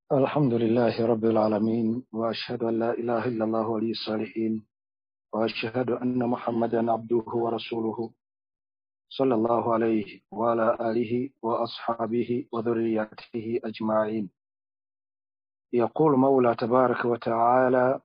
الحمد لله رب العالمين، وأشهد أن لا إله إلا الله ولي الصالحين، وأشهد أن محمدا عبده ورسوله صلى الله عليه وعلى آله وأصحابه وذريته أجمعين. يقول مولى تبارك وتعالى: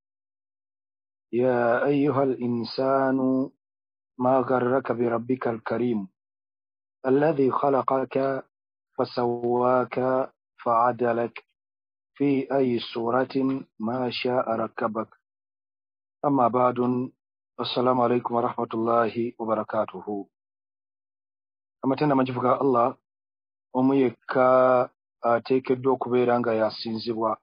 يا أيها الإنسان ما غرك بربك الكريم الذي خلقك فسواك فعدلك في أي صورة ما شاء ركبك. أما بعد، السلام عليكم ورحمة الله وبركاته. Amatenda majivuga Allah omuyekka ateekeddwa okubeera nga yasinzibwa.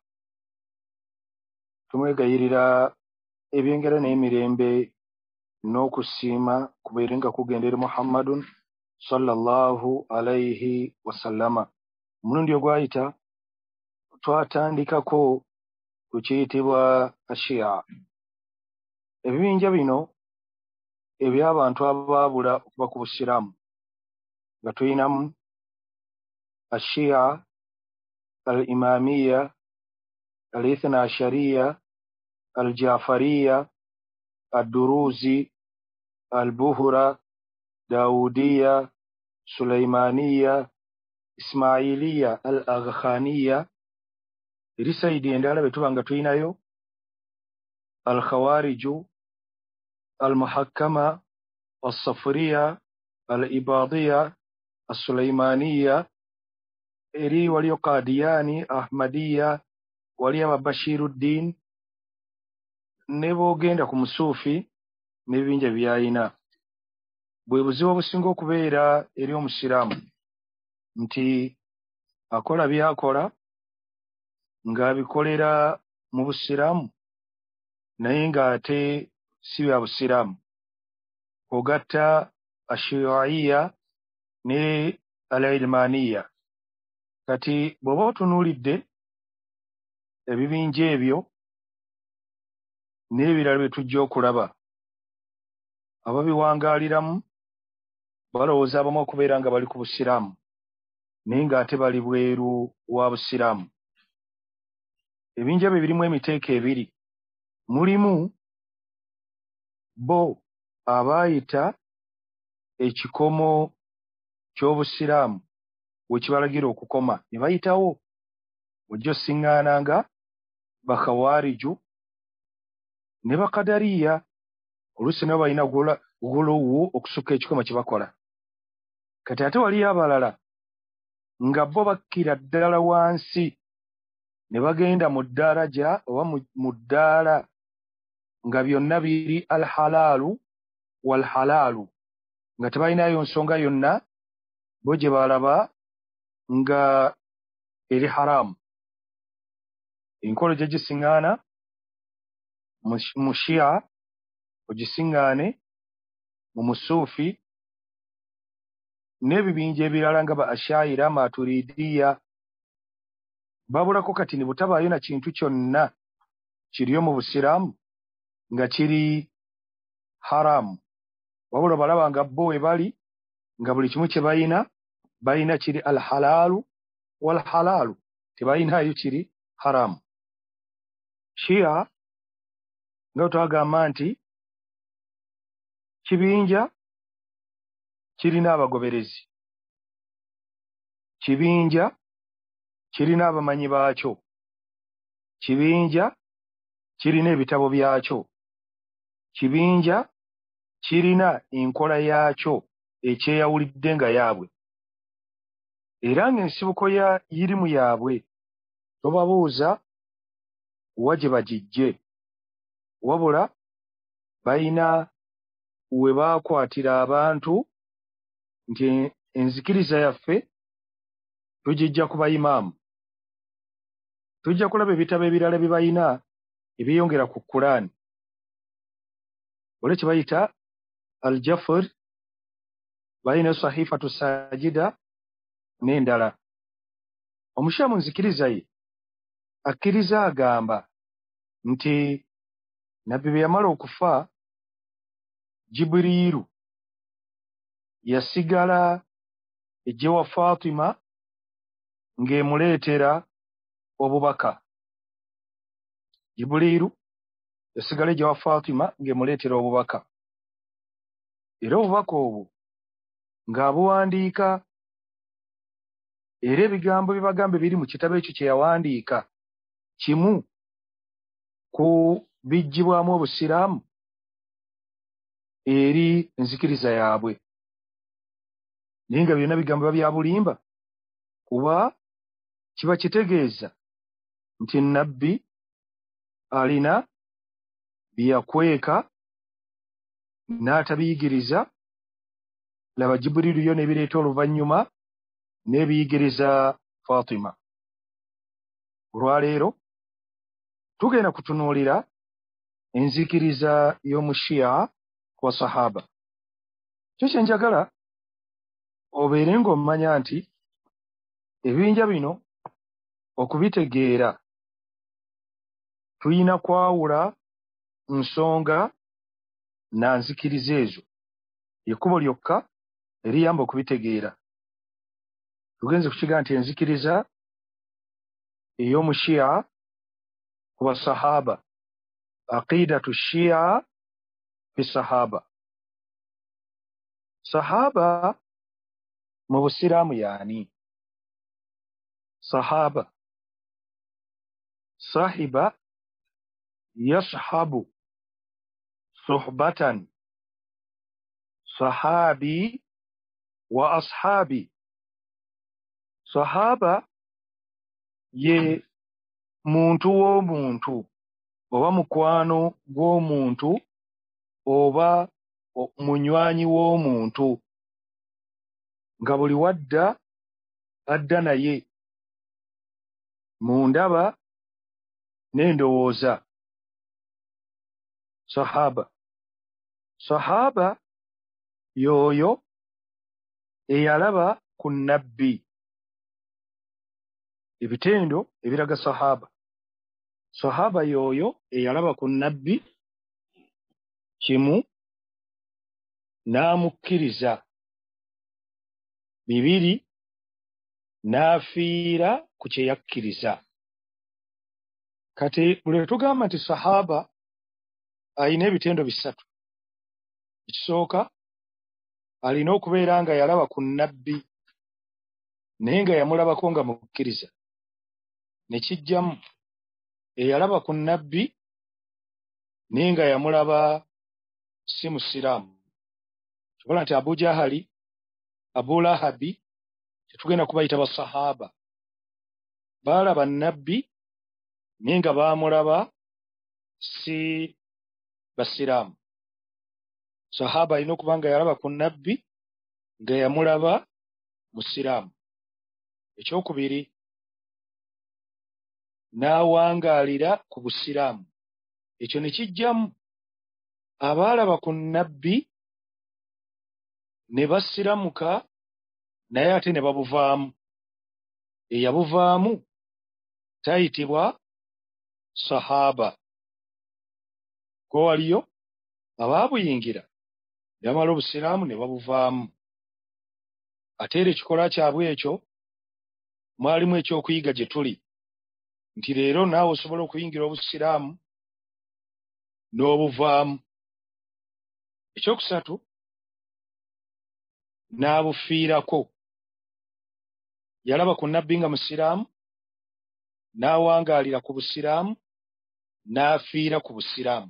Tumwegayirira ebyengera n'emirembe n'okusiima kubeere nga kugenda eri Muhammadun sallallahu alayhi wasallama. Omulundi ogwayita twatandikako ku kiyitibwa Ashia. Ebibinja bino eby'abantu abaabula okuva ku Busiraamu nga tulinamu Ashia, al-Imamiya, al-Ithna Ashariya, al-Jafariya, al-Duruzi, al-Buhura, Dawudiya, Sulaimaniya, Ismailiya, al-Aghakhaniya. Eri sayidi endala betuba nga tulinayo al-Khawariju, al-Muhakkama, al-Safuriya, al-Ibadiya, al-Sulaimaniya. Eri waliyo Qadiyani, Ahmadiya, waliyo Bashiruddin, ne bw'ogenda ku Musuufi n'ebibinja by'alina. Bwe buzibu obusinga okubeera eri Omusiraamu nti akola by'akola ng'abikolera mu Busiraamu naye ng'ate si bya Busiraamu. Ogatta Ashiaiya ne al-Ilmaniya. Kati bw'oba otunuulidde ebibinja ebyo n'ebirala bye tujja okulaba, ababiwangaaliramu balowooza abamu okubeera nga bali ku Busiraamu naye ng'ate bali bweru wa Busiraamu. Ebibinja bye birimu emiteeko ebiri. Mulimu bo abaayita ekikomo ky'Obusiraamu we kibalagira okukoma ne bayitawo. Ojja osiŋŋaananga Bakhawariju ne Bakadariya. Oluusi nabo balina guluwu okusukka ekikomo kye bakola. Kati ate waliyo abalala nga bo bakkira ddala wansi ne bagenda mu ddaraja oba mu ddaala nga byonna biri al-halaalu wal-halaalu, nga tebalinayo nsonga yonna bo gye balaba nga eri haraamu. Enkolo gye gisiŋŋaana mu Shia, ogisiŋŋaane mu Musuufi n'ebibinja ebirala nga ba Ashaira, Maturidiya. Babulako kati ne butabaayo na kintu kyonna kiriyo mu Busiraamu nga kiri haraamu, wabula balaba nga bo we bali nga buli kimu kye balina kiri al-halaalu wal-halaalu, tebalinayo kiri haraamu. Shia nga twagamba nti kibinja kirina abagoberezi, kibinja kirina abamanyi baakyo, kibinja kirina ebitabo byakyo, kibinja kirina enkola yaakyo ekyeyawulidde nga yaabwe. Era ng'ensibuko yirimu yaabwe tobabuuza wa gye bagijje, wabula balina we baakwatira abantu nti enzikiriza yaffe tugijja ku bayimaamu. Tujja kulaba ebitabo ebirala bye balina ebyeyongera ku Qur'an. Waliwo kye bayita al-Jafr, balina Sahifatu Sajida n'endala. Omushia mu nzikiriza ye akkiriza agamba nti nabbi bwe yamala okufa, Jibiriiru yasigala ejje wa Fatima ng'emuleetera obubaka. Jibuliru yasigala ejja Fatima ng'emuleetera obubaka. Era obubaka obwo ng'abuwandiika, era ebigambo bye bagamba biri mu kitabo ekyo kye yawandiika kimu ku bijjibwamu Obusiraamu eri enzikiriza yaabwe. Naye nga byonna bigambo bya bulimba, kuba kiba kitegeeza nti nnabbi alina bye yakweka n'atabiyigiriza. Laba Jibuliru yo n'ebireeta oluvannyuma n'ebiyigiriza Fatima. Olwaleero tugenda kutunuulira enzikiriza y'Omushiya ku basahaba. Kyo kye njagala obeere ng'omanya nti ebibinja bino okubitegeera tuyina kwawula nsonga na nzikiriza ezo. Ekkubo lyokka eriyamba okubitegeera. Tugenze kukiga nti enzikiriza ey'Omushiya ku basahaba, aqidatu Shiya fi sahaba. Sahaba mu Busiraamu yaani? Sahaba, sahiba yashabu suhbatan, sahabi wa ashabi. Sahaba ye muntu w'omuntu oba mukwano gw'omuntu oba munywanyi w'omuntu, nga buli wadda adda naye mu ndaba n'endowooza. Sahaba. Sahaba y'oyo eyalaba ku nnabbi. Ebitendo ebiraga sahaba. Sahaba y'oyo eyalaba ku nnabbi kimu n'amukkiriza, bibiri n'afiira ku kye yakkiriza. Kati bwe tugamba nti sahaba alina ebitendo bisatu. Ekisooka alina okubeera nga yalaba ku nnabbi naye nga yamulabako nga mukkiriza. Ne kijjamu eyalaba ku nnabbi naye nga yamulaba si musiraamu. Kyobola nti Abu Jahali, Abu Lahabi tetugenda kubayita basahaba. Baalaba nnabbi naye nga baamulaba si basiraamu. Sahaba alina okuba nga yalaba ku nnabbi nga yamulaba musiraamu. Ekyokubiri, n'awangaalira ku busiraamu. Ekyo ne kijjamu abaalaba ku nnabbi ne basiramuka naye ate ne babuvaamu. Eyabuvaamu tayitibwa sahaba. Ko waliyo abaabuyingira ne bamala obusiraamu ne babuvaamu. Ate era ekikolwa kyabwe ekyo mwalimu ekyokuyiga gye tuli, nti leero naawe osobola okuyingira obusiraamu n'obuvaamu. Ekyokusatu, n'abufiirako. Yalaba ku nnabbi nga musiraamu, n'awangaalira ku busiraamu, n'afiira ku busiraamu.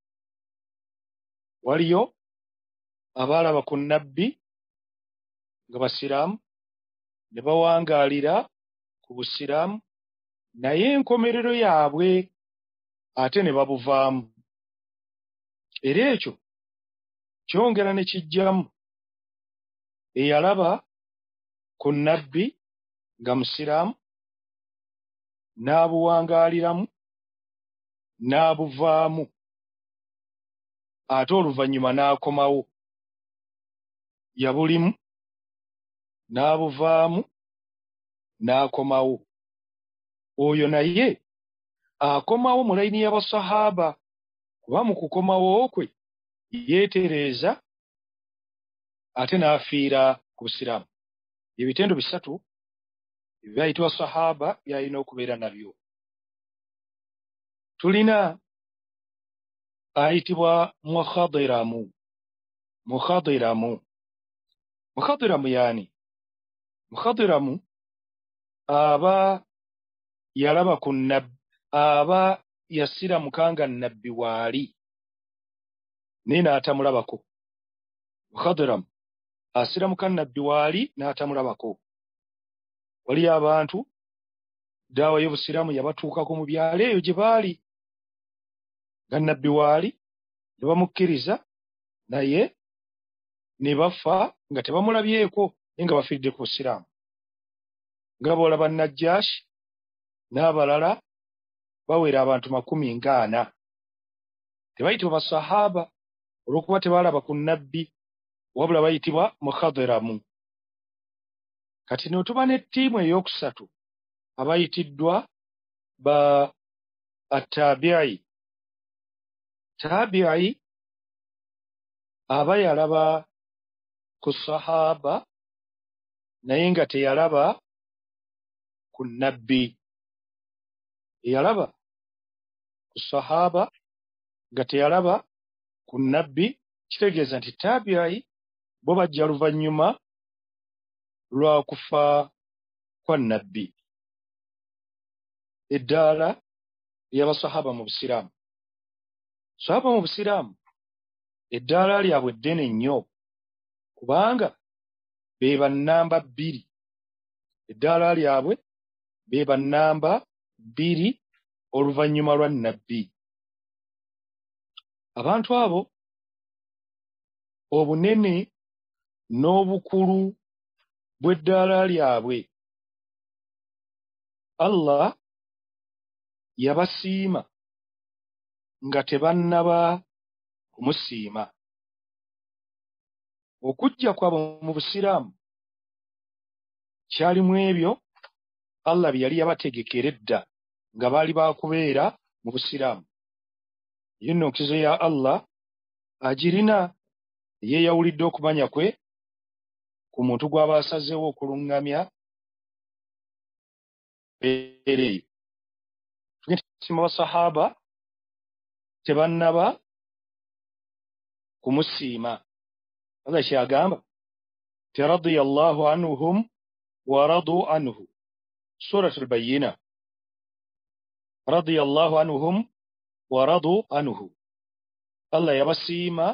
Waliyo abaalaba ku nnabbi nga basiraamu ne bawangaalira ku busiraamu naye enkomerero yaabwe ate ne babuvaamu. Era ekyo kyongera ne kijjamu eyalaba ku nnabbi nga musiraamu n'abuwangaaliramu n'abuvaamu ate oluvannyuma n'akomawo. Yabulimu n'abuvaamu n'akomawo. Oyo naye akomawo mu layini y'abasahaba, kuba mu kukomawo kwe yeetereeza ate n'afiira ku busiraamu. Ebitendo bisatu ebyayitibwa sahaba byalina okubeera nabyo. Tulina ayitibwa mukhadiramu. Mukhadiramu yaani? Mukhadiramu aba yalaba ku nabbi, aba yasiramuka nga nabbi waali naye n'atamulabako. Mukhadiramu asiramuka nabbi waali n'atamulabako. Waliyo abantu daawa y'obusiraamu yabatuukako mu byalo eyo gye baali nga nabbi waali, ne bamukkiriza naye ne bafa nga tebamulabyeko naye nga bafiiridde ku busiraamu. Nga bw'olaba Najjaashi n'abalala bawera abantu 40. Tebayitibwa basahaba olw'okuba tebaalaba ku nabbi, wabula bayitibwa mukhadiramu. Kati no tuba n'ettiimu ey'okusatu abayitiddwa ba attaabi'i. Taabi'i aba yalaba ku sahaba naye nga teyalaba ku nabbi. Eyalaba ku sahaba nga teyalaba ku nabbi, kitegeeza nti taabi'i bo bajja luvannyuma lwa kufa kwa nabbi. Eddaala ly'abasahaba mu busiraamu. Sahaba mu busiraamu eddaala lyabwe ddene nnyo kubanga be bannamba 2. Eddaala lyabwe be bannamba 2 oluvannyuma lwa nabbi. Abantu abo obunene n'obukulu bw'eddaala lyabwe Allah yabasiima nga tebannaba kumusiima. Okujja kwabwe mu busiraamu kyalimu ebyo Allah bye yali yabategekera edda nga baali baakubeera mu busiraamu. Yo nno nkizo ya Allah agirina, yeeyawulidde okumanya kwe ku muntu gw'aba asazeewo okuluŋŋamya eyo. Tugenda basahaba tebannaba kumusiima. Allah kyagamba ti radiyallahu anhum wa radu anhu. Suratul Bayyina. Radiyallahu anhum wa radu anhu. Allah yabasiima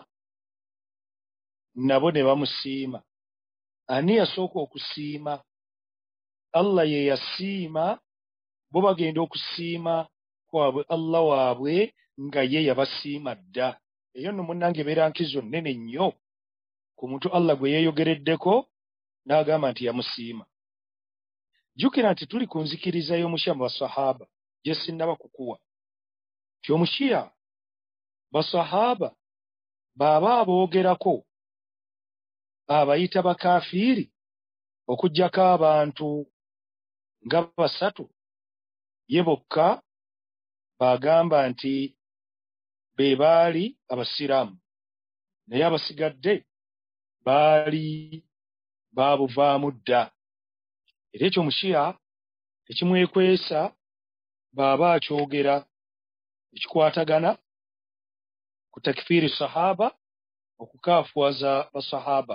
nabo ne bamusiima. Ani yasooka okusiima? Allah ye yasiima, bo bagenda okusiima kwabwe Allah waabwe nga ye yabasiima dda. Eyo nno munnange ebeera nkizo nnene nnyo ku muntu Allah gwe yeeyogereddeko n'agamba nti yamusiima. Jjukira nti tuli ku nzikiriza y'omushiya mu basahaba gye sinnaba kukuwa. Ti omushiya basahaba baba aboogerako abayita bakaafiiri okuggyako abantu nga 3 ye bokka bagamba nti be baali abasiraamu, naye abasigadde baali baabuvaamu dda. Era ekyo omushiya tekimwekwesa baba akyogera ekikwatagana ku takfiiri sahaba, okukaafuwaza basahaba.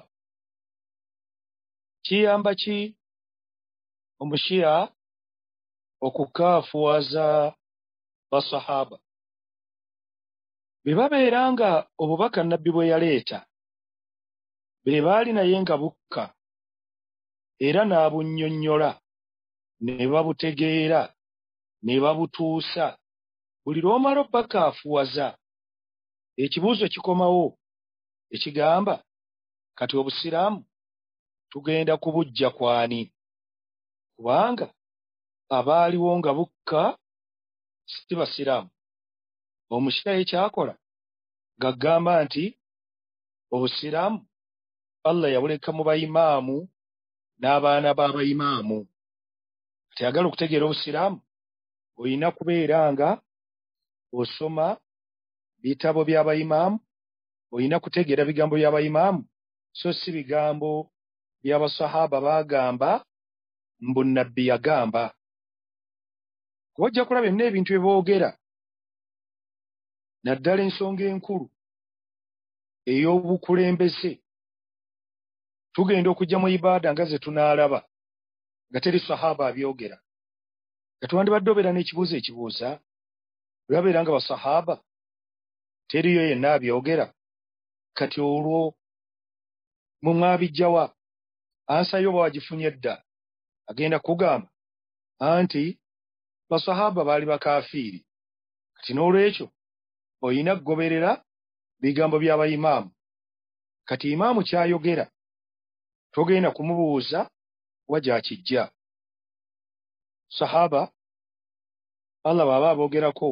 Kiyamba ki omushiya okukaafuwaza basahaba? Bwe babeera nga obubaka nabbi bwe yaleeta be baali naye nga bukka era n'abunnyonnyola ne babutegeera ne babutuusa, buli lw'omala obbakaafuwaza ekibuuzo kikomawo ekigamba kati obusiraamu tugenda kubuggya kwani? Kubanga abaaliwo nga bukka si basiraamu. Omushiya ekyakola gagamba nti obusiraamu Allah yabuleka mu bayimaamu n'abaana b'abayimaamu. Teyagala okutegeera obusiraamu olina kubeera nga osoma bitabo by'abayimaamu, olina kutegeera bigambo by'abayimaamu so si bigambo by'abasahaba baagamba mbu nabbi yagamba. Wajja kulaba byonna ebintu bye boogera naddala ensonga enkulu ey'obukulembeze tugenda okujja mu ibaada nga ze tunaalaba nga teri sahaba abyogera. Nga twandibadde obeera n'ekibuuzo ekibuuza olwabeera nga basahaba teriyo yenna abyogera, kati olwo mu mwabijjawa ansayo oba wagifunye dda agenda kugamba anti basahaba baali bakaafiiri, kati n'olwekyo oyina kugoberera bigambo by'abayimaamu. Kati imaamu kyayogera togenda kumubuuza wa gyakijja. Sahaba Allah baba aboogerako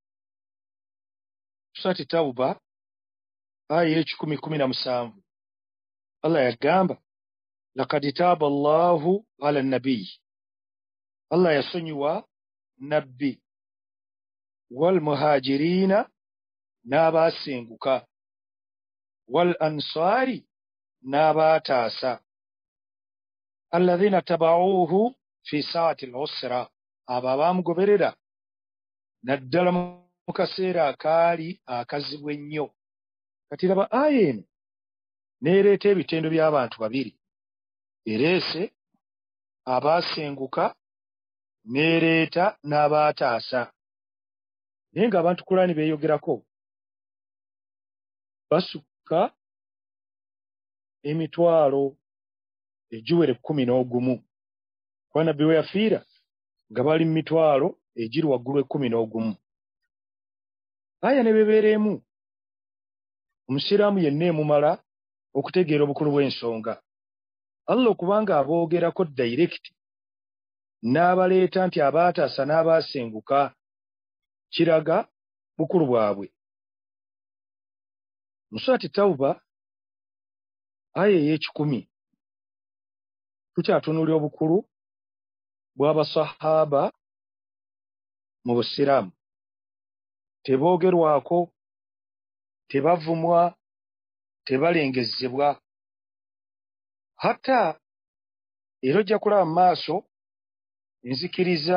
Surati Tawba aya 10:17 Allah yagamba laqad taaba Allahu ala nabiy, Allah yasonyiwa nabbi wal muhajirina n'abaasenguka wal ansari n'abaataasa alladhina tabauhu fi saati al-usra, abo abaamugoberera naddala mu kaseera akaali akazibu ennyo. Kati laba aya eno neereeta ebitendo by'abantu babiri, ereese abaasenguka neereeta n'abaataasa. Naye ng'abantu Kulaani beeyogerako basukka emitwalo egiwere 11, kuba nabbi we yafiira nga bali mu mitwalo egiri waggulu 11. Aya ne bebeera emu omusiraamu yenna emumala okutegeera obukulu bw'ensonga. Allah okubanga aboogerako direct n'abaleeta nti abaataasa n'abaasenguka, kiraga bukulu bwabwe. Mu Surati Tawba aya ey'ekikumi tukyatunuulira obukulu bw'abasahaba mu busiraamu. Teboogerwako, tebavumwa, tebalengezebwa. Hatta era ojja kulaba mu maaso enzikiriza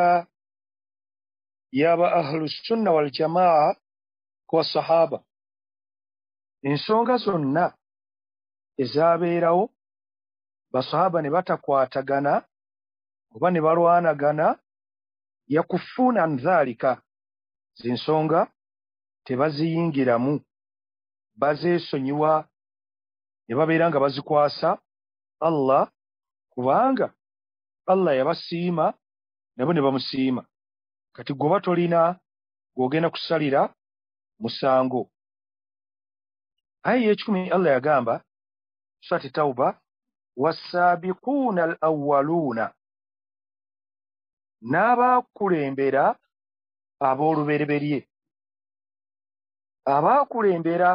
y'aba ahlu sunna wal jamaa ku basahaba, ensonga zonna ezaabeerawo basahaba ne batakwatagana oba ne balwanagana, yakufuuna an dhaalika, z'ensonga tebaziyingiramu, bazeesonyiwa ne babeera nga bazikwasa Allah, kubanga Allah yabasiima nabo ne bamusiima. Kati gwoba tolina gw'ogenda kusalira musango. Aya y'ekikumi Allah yagamba Surati Tawba wassaabiquuna al-awwaluuna, n'abaakulembera ab'olubereberye. Abaakulembera,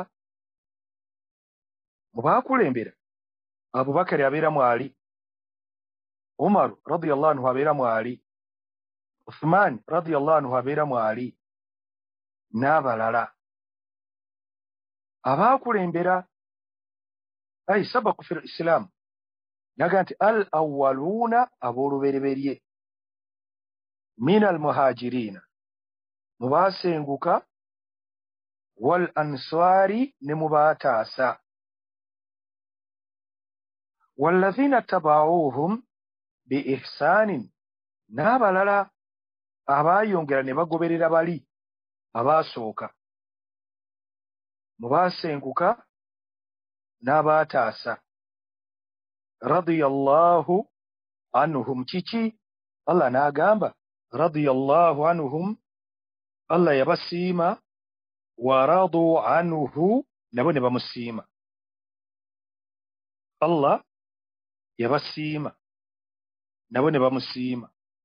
mu baakulembera Abubakari abeera mwali, Umar radiyallahu anhu abeera mwali, Uthman radiyallahu anhu abeera mwali, n'abalala. Abaakulembera ay sabaku fil Islam, naga nti al awwaluuna ab'olubereberye min al muhajiriina, mu baasenguka, wal ansari ne mu baataasa, walladhina tabauhum bi ihsaanin, n'abalala abaayongera ne bagoberera bali abaasooka, mu baasenguka n'abaataasa. Radiyallahu anhum, kiki? Allah n'agamba radiyallahu anhum, Allah yabasiima, wa radu anhu, nabo ne bamusiima. Allah yabasiima nabo ne bamusiima.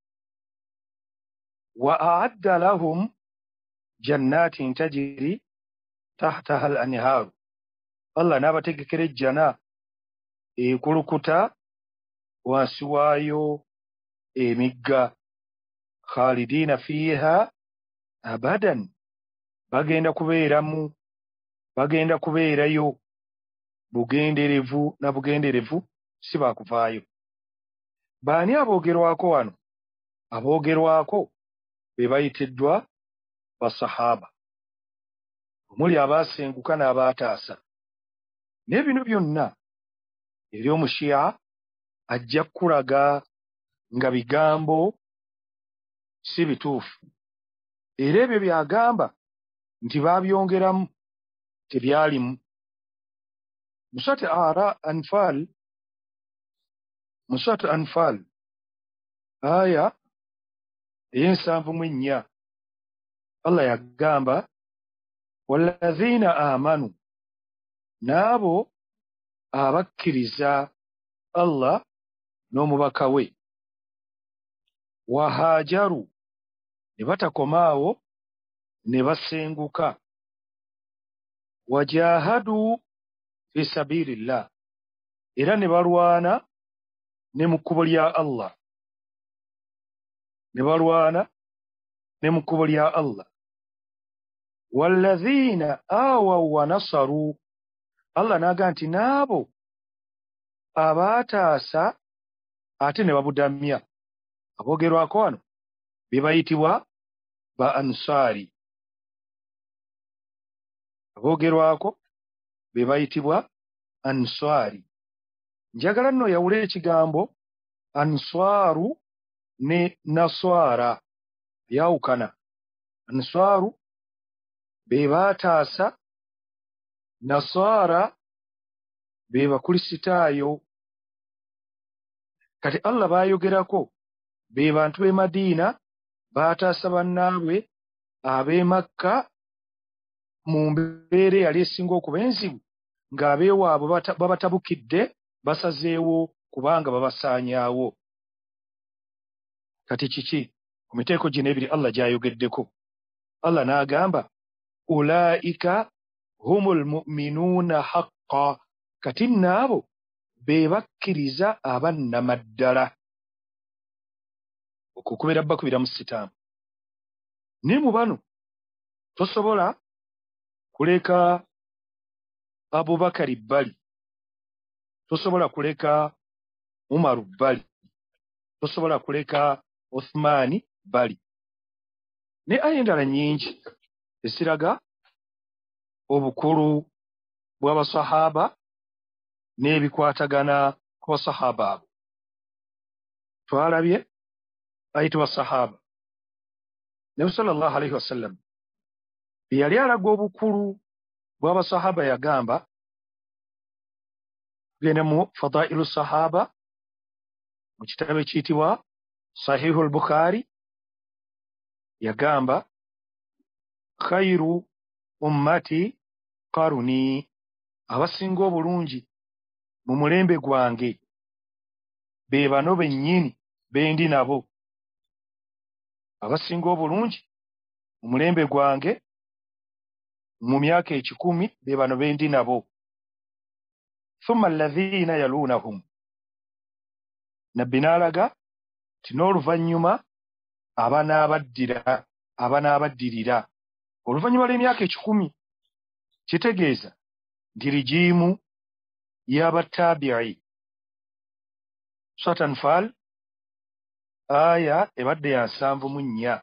Wa a'adda lahum jannatin tajri tahtaha al-anhaaru, Allah n'abategekera ejjana ekulukuta wansi waayo emigga, khalidiina fiiha abadan, bagenda kubeeramu, bagenda kubeerayo bugenderevu na bugenderevu, si baakuvaayo. Baani aboogerwako wano? Aboogerwako be bayitiddwa basahaba, omuli abaasenguka n'abaataasa. Naye bino byonna eby'omushiya ajja kulaga nga bigambo si bituufu, era ebyo by'agamba nti baabyongeramu tebyalimu. Mu Surati Anfal aya ey'ensanvu-mu-ennya Allah yagamba walladhiina aamanu, n'abo abakkiriza Allah n'omubaka we, wahaajaru, ne batakomaawo ne basenguka, wajaahadu fi sabiilillah, era ne balwana ne mu kkubo lya Allah, ne balwana ne mu kkubo lya Allah. Walladhiina aawaw wa nasaru, Allah n'aga nti n'abo abaataasa ate ne babudamya. Aboogerwako wano be bayitibwa ba Ansaari. Aboogerwako be bayitibwa Ansaari. Njagala nno yawula ekigambo Ansaaru ne Naswara byawukana. Ansaaru be baataasa, Naswara be bakulisitaayo. Kati Allah baayogerako be bantu b'e Madiina baataasa bannaabwe ab'e Makka mu mbeera eyali esinga okuba enzibu, ng'abeewaabwe babatabukidde basazeewo kubanga babasaanyaawo. Kati kiki ku miteeko gino ebiri Allah gy'ayogeddeko? Allah n'agamba ulaa'ika humul mu'minuuna haqqa, kati n'abo be bakkiriza abannamaddala. Okwo kubeera 25. Naye mu bano tosobola kuleka Abubakari bbali, tosobola kuleka Umaru bbali, tosobola kuleka Uthmani bbali. Ne aya endala nnyingi eziraga obukulu bw'abasahaba n'ebikwatagana ku basahaba abo. Twalabye ayitibwa sahaba. Nabi sallallahu alaihi wasallam bwe yali alaga obukulu bw'abasahaba yagamba, tugenda mu Fadailu Sahaba mu kitabo ekiyitibwa Sahihu al-Bukhari, yagamba khairu ummati qaruni, abasinga obulungi mu mulembe gwange be bano bennyini bendi nabo. Abasinga obulungi mu mulembe gwange mu myaka 10 be bano bendi nabo. Thumma alladhiina yaluunahum, nabbi n'alaga ti n'oluvannyuma abanabaddirira. Oluvannyuma lw'emyaka 10 kitegeeza nti rijiimu y'abattaabi'i. Surat Anfal aya ebadde ya 74.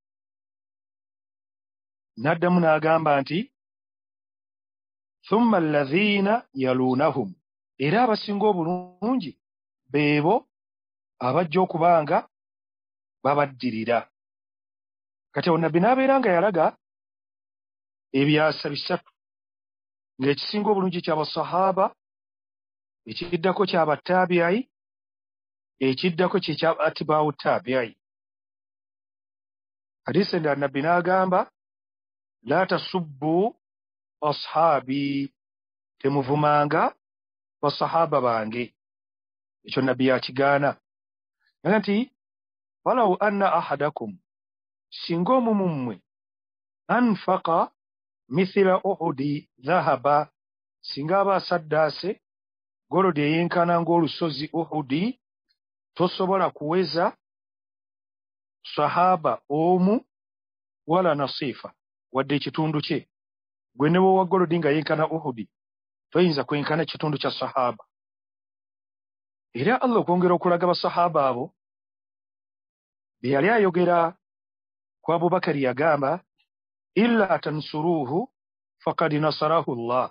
N'addamu n'agamba nti thumma alladhiina yaluunahum, era abasinga obulungi beebo abajja okubanga babaddirira. Kati awo nabbi n'abeera nga yalaga ebyasa 3, ng'ekisinga obulungi ky'abasahaba, ekiddako ky'abattaabi'i, ekiddako kyekya atibaawu ttaabi'i. Hadiisi endala nabbi n'agamba la tasubbu ashaabi, temuvumanga basahaba bange. Ekyo nabbi yakigaana. Naga nti walaw anna ahadakum, singa omu mu mmwe anfaqa mithila uhudi dhahaba, singa aba asaddaase golodi eyenkana ng'olusozi Uhudi, tosobola kuweza sahaba omu wala nasifa, wadde ekitundu kye. Gwe ne bw'owa golodi nga yenkana Uhudi, toyinza kwenkana kitundu kya sahaba. era Allah okwongera okulaga basahaba abo bye yali ayogera ku Abubakari yagamba illa tansuruhu faqad nasarahu Allah.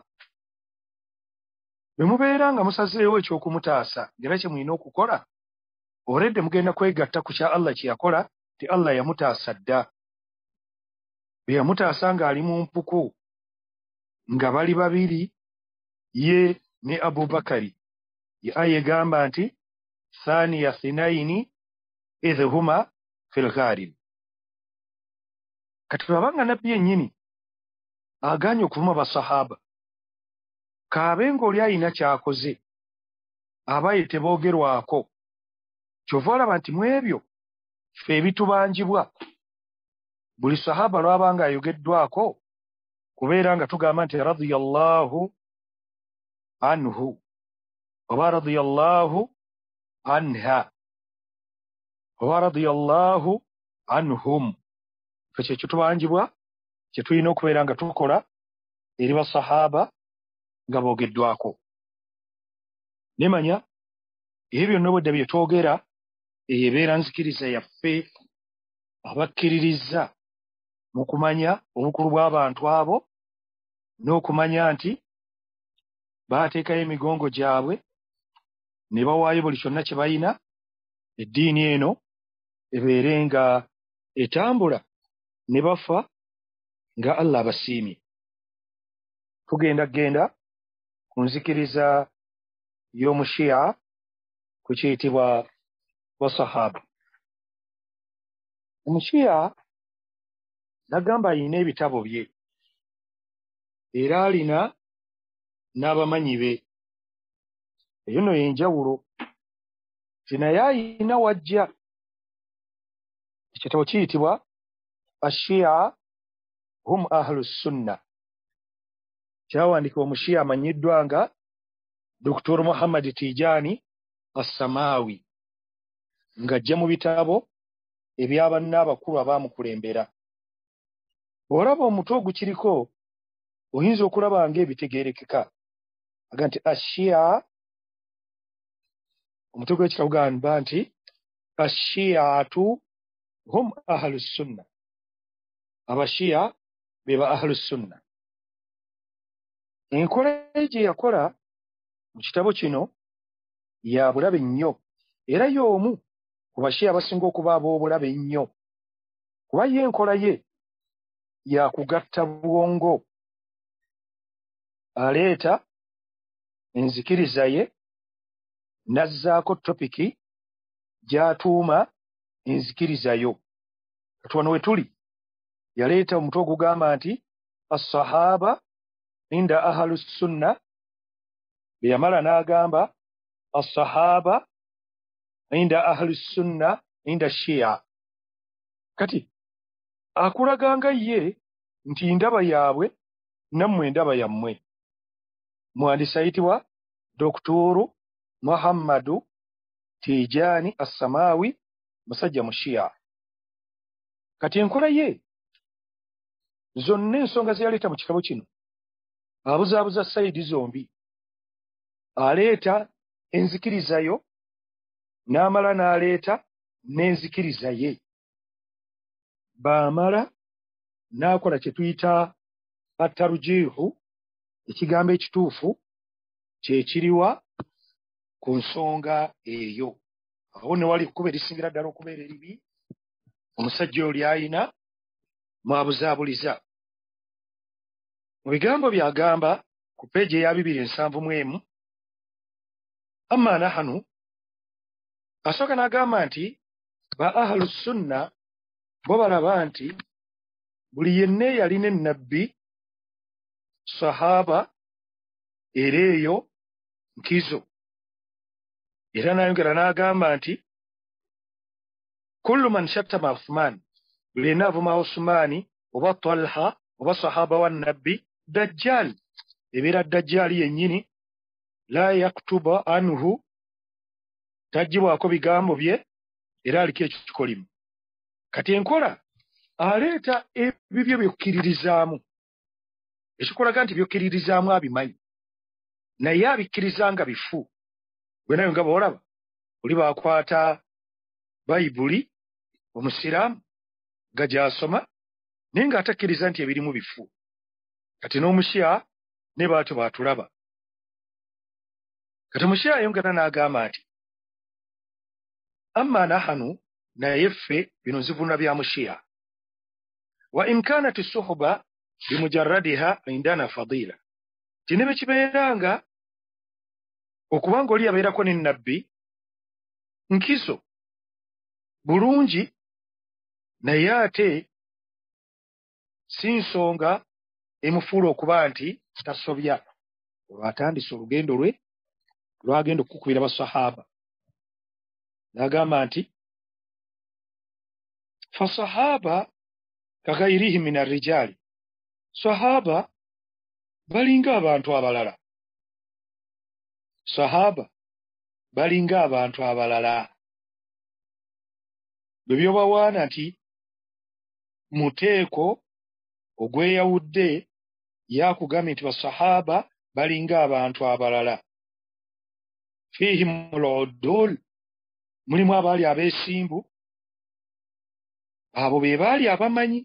Bwe mubeera nga musazeewo ekyokumutaasa ngera kye mulina okukola oledde mugenda kwegatta ku kya Allah kye yakola ti Allah yamutaasa dda. Bwe yamutaasa ng'ali mu mpuku nga bali babiri ye ne Abubakari. Aya egamba nti thaniya thinaini idh huma fil gharib. Kati babanga nabbi yennyini aganye okuvuma basahaba kaabe ng'oli alina kyakoze abaye teboogerwako. Kyova olaba nti mu ebyo ffe ebitubanjibwa buli sahaba lwabanga ayogeddwako kubeera nga tugamba nti radiyallahu anhu oba radiyallahu anha oba radiyallahu anhum. Ffe kye kitubanjibwa kye tulina okubeera nga tukola eri basahaba nga boogeddwako. Nemanya ebyo byonna obwedda bye twogera eyo ebeera nzikiriza yaffe abakkiririza mu kumanya obukulu bw'abantu abo n'okumanya nti baateekayo emigongo gyabwe ne bawaayo buli kyonna kye balina eddiini eno ebeere nga etambula ne bafa nga Allah abasiimye. Tugenda ku nzikiriza y'omushiya ku kiyitibwa basahaba. Omushiya nagamba alina ebitabo bye era alina n'abamanyi be. Eyo nno y'enjawulo ti naye ayina wajja. Ekitabo kiyitibwa ashiya hum ahlu sunna, kyawandiikibwa omushiya amanyiddwa nga Dr. Muhammad Tijani As-Samawi ng'ajja mu bitabo ebyabanna abakulu abaamukulembera. Bw'olaba omutwe ogukiriko oyinza okulaba ng'ebitegeerekeka aga nti ashiya, omutwe gw'ekitabo gamba nti ashiyatu hum ahlu sunna, abashiya be ba ahlu sunna. Enkola gye yakola mu kitabo kino ya bulabe nnyo era y'omu ku bashiya abasinga okuba ab'obulabe ennyo kuba ye enkola ye yakugatta bwongo. Aleeta enzikiriza ye n'azzaako topiki gy'atuuma enzikiriza yo. Kati wano we tuli yaleeta omutwe ogugamba nti as-sahaba inda ahlu sunna, bwe yamala n'agamba as-sahaba inda ahlu sunna inda shiya. Kati akulaganga ye nti ndaba yaabwe nammwe ndaba yammwe. Muhandisi ayitibwa Dr. Muhammadu Tijani As-Samawi, musajja mushiya. Kati enkola ye zonna ensonga ze yaleeta mu kitabo kino abuzaabuza sayidi zombi. Aleeta enzikiriza yo n'amala n'aleeta n'enzikiriza ye. Baamala n'akola kye tuyita atarujihu, ekigambo ekituufu kye kiriwa ku nsonga eyo. Awo ne wali kuba erisingira ddala okubeera eribi omusajja oli alina mwabuzaabuliza. Mu bigambo by'agamba ku peegi eya 271 amma nahanu, asooka n'agamba nti ba ahlu sunna bo balaba nti buli yenna eyalina ennabbi sahaba era eyo nkizo. Era n'ayongera n'agamba nti kullu man shattama Uthman, buli yenna avuma Usmani oba Talha oba sahaba wa nabbi dajjal. Ebeera dajjali yennyini la yaktuba anhu, taggyibwako bigambo bye era aliko ekyo kikolimu. Kati enkola aleeta ebibyo byokkiririzaamu ekikolaga nti byokkiririzaamu abimanyi naye abikkiriza nga bifu. Gwe nayo nga bw'olaba oli bakwata bayibuli omusiraamu nga gy'asoma naye ng'atakkiriza nti ebirimu bifu. Kati n'omushiya ne baatyo baatulaba. Kati omushiya ayongera n'agamba nti amma nahanu naye ffe bino nzivuna bya mushiya wa in kanat suhba bimujarradiha indana fadila ti ne bwe kibeeranga okubanga oli abeerako ne nabbi nkizo bulungi naye ate si nsonga emufuula okuba nti tasobya. Olwo atandise olugendo lwe lwagenda okukubira basahaba n'agamba nti fasahaba kagairihim min arrijaali, sahaba balinga abantu abalala. Sahaba balinga abantu abalala. Bwe byobawaana nti muteeko ogweyawudde yakugambye nti basahaba balinga abantu abalala. Fihim al-udul, mulimu abaali abeesimbu, abo be baali abamanyi.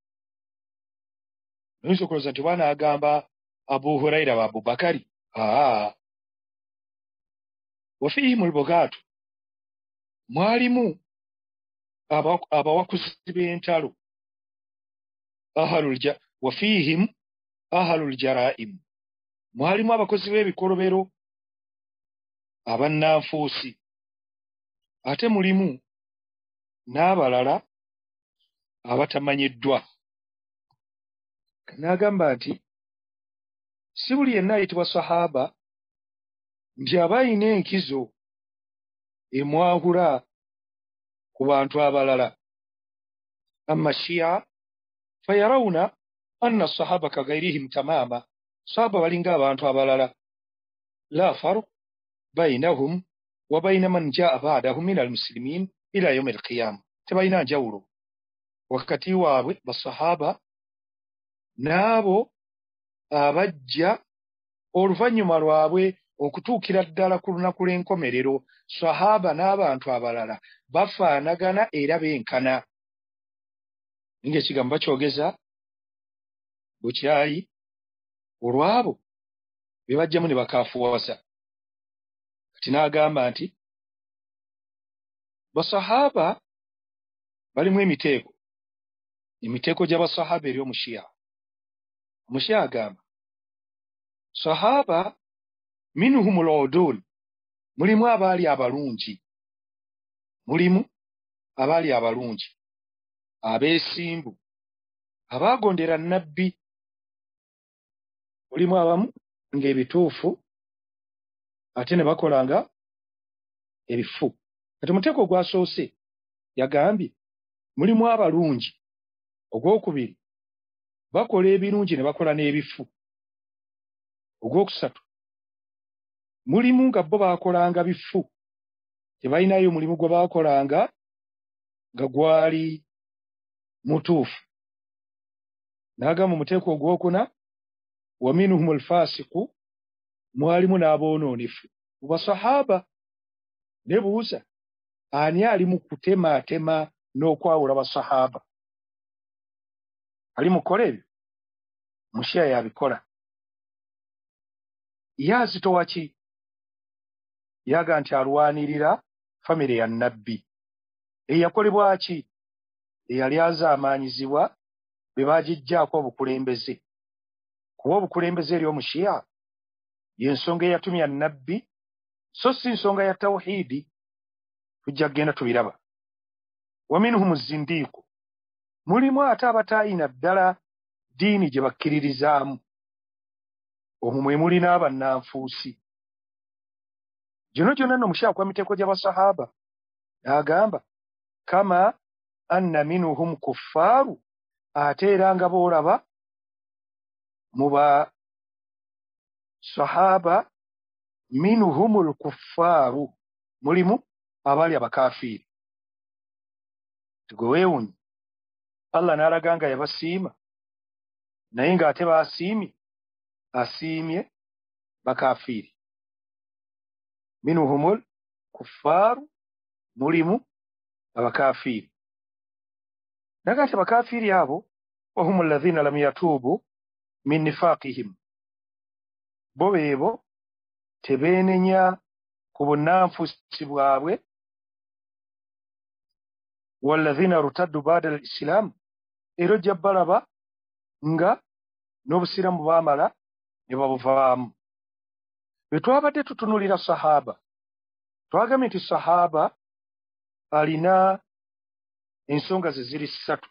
Oyinza okulowooza nti bwana agamba Abu Huraira wa Abubakari. Wa fihim al-bugatu, mwalimu abawakuzi b'entalo. Wa fihim ahalul jaraim, mwalimu abakozi b'ebikolobero abannanfuusi. Ate mulimu n'abalala abatamanyiddwa. N'agamba nti si buli yenna ayitibwa sahaba nti aba ayina enkizo emwahula ku bantu abalala. Amma shiya fayarawuna anna sahaba kagairihim tamama, sahaba balinga abantu abalala. La farq bainahum wa baina man jaa ba'dahum min almuslimin ila yawm alqiyama, tebalina njawulo wakati waabwe basahaba n'abo abajja oluvannyuma lwabwe okutuukira ddala ku lunaku lw'enkomerero. Sahaba n'abantu abalala bafaanagana era benkana. Ng'ekigambo bakyogeza bukyayi olwabo be bajjamu ne bakaafuwasa. Kati n'agamba nti basahaba balimu emiteeko gy'abasahaba eri omushiya. Omushiya agamba sahaba minhum al-udul, mulimu abaali abalungi, mulimu abaali abalungi abeesimbu abaagondera nabbi. Mulimu abamu ng'ebituufu ate ne bakolanga ebifu. Kati omuteeko ogwasoose yagambye mulimu abalungi, ogwokubiri bakola ebirungi ne bakola n'ebifu, ogwokusatu mulimu nga bo baakolanga bifu, tebalinayo mulimu gwe baakolanga nga gwali mutuufu. N'agamba omuteeko ogwokuna wa minhum alfasiqu, mwalimu n'aboonoonefu mu basahaba. Ne buuza ani ali mu kutemaatema n'okwawula basahaba? Ali mukola ebyo? Mushiya yabikola. Ye azitowa ki? Yaga nti alwanirira famire ya nabbi eyakolebwa ki? Eyali azaamaanyizibwa be baagijjaako obukulembeze. Kuba obukulembeze eri omushiya y'ensonga eyatumya nabbi, so si nsonga ya tawhiidi. Tujja kugenda tubiraba. Wa minhum zindiiku, mulimu ate abataayina ddala ddiini gye bakkiririzaamu. Omwo mwe muli n'abannanfuusi. Gino gyonna nno omushiya akuba miteeko gy'abasahaba. N'agamba kama anna minhum kuffaaru, ate era nga boolaba mu basahaba minhumul kuffaaru, mulimu abaali abakaafiiri. Tigwe weewunye Allah n'alaga nga yabasiima, naye ng'ate asiimye bakaafiiri. Minhumul kuffaaru mulimu abakafiiri. Naga nti abakafiiri abo wahum alladhina lam yatuubu min nifaaqihim, bo beebo tebeenenya ku bunnanfusi bwabwe, walladhina rutaddu baada al-islam, era ojja balaba nga n'obusiramu baamala ne babuvaamu. Bwe twabadde tutunulira sahaba, twagambye nti sahaba alina ensonga ze ziri ssatu.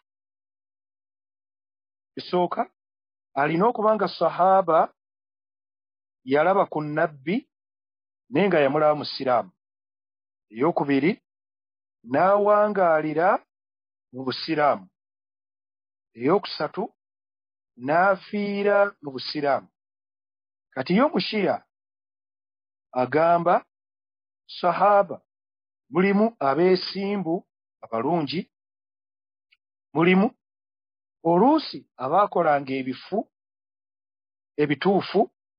Esooka, alina okubanga sahaba yalaba ku nabbi naye nga yamulaba musiraamu. Eyokubiri, n'awangaalira mu busiraamu. Eyokusatu, n'afiira mu busiraamu. Kati ye omushiya agamba sahaba mulimu abeesimbu abalungi, mulimu oluusi abaakolanga ebifu ebituufu,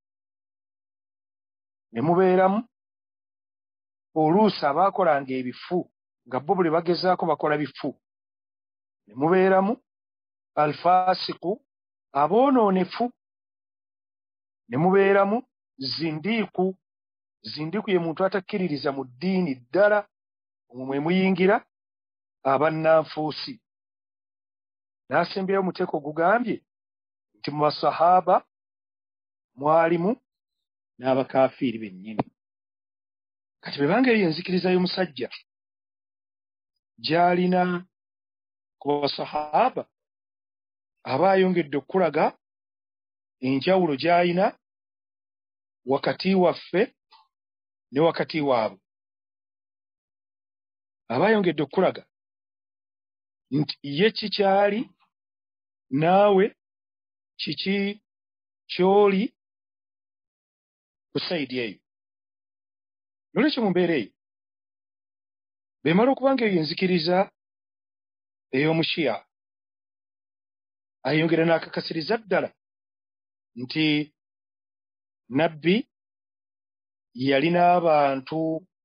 ne mubeeramu oluusi abaakolanga ebifu nga bo buli bagezaako bakola bifu, ne mubeeramu alfasiku aboonoonefu, ne mubeeramu zindiiku. Zindiiku ye muntu atakkiririza mu ddiini ddala, omwo mwe muyingira abannanfuusi. N'asembyayo omuteeko gugambye nti mu basahaba mwalimu n'abakafiiri bennyini. Kati bwe banga eyo enzikiriza y'omusajja gy'alina ku basahaba, aba ayongedde okulaga enjawulo gy'alina wakati waffe ne wakati waabwe. Aba ayongedde okulaga nti ye kikyali, naawe kiki ky'oli ku sayidi eyo. Nolwekyo mu mbeera eyo bemala okuba nga eyo enzikiriza ey'omushiya, ayongera n'akakasiriza ddala nti nabbi yalina abantu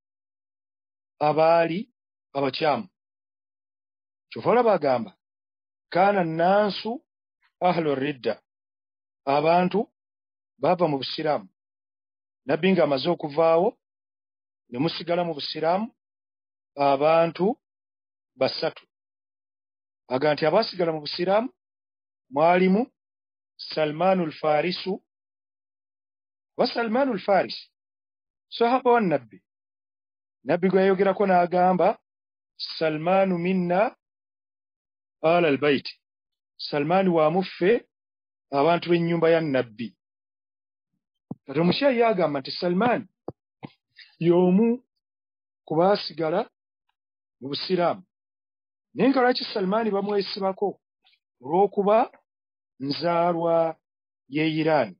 abaali abakyamu. Kyova olaba agamba kaana nnansu ahlu ridda, abantu baava mu busiraamu. Nabbi ng'amaze okuvaawo ne musigala mu busiraamu abantu basatu. Aga nti abaasigala mu busiraamu mwalimu Salmaanu al-Farisu. Wa Salmaanu al-Farisi sahaba wa nabbi. Nabbi gwe yayogerako n'agamba Salmaanu minna ala al-bayt, Salmaani wamuffe abantu b'ennyumba ya nabbi. Kati omushiya ye agamba nti Salmaani y'omu ku baasigala mu busiraamu. Naye nga lwaki Salmaani bamwesibako? Olw'okuba nzaalwa ye Iran.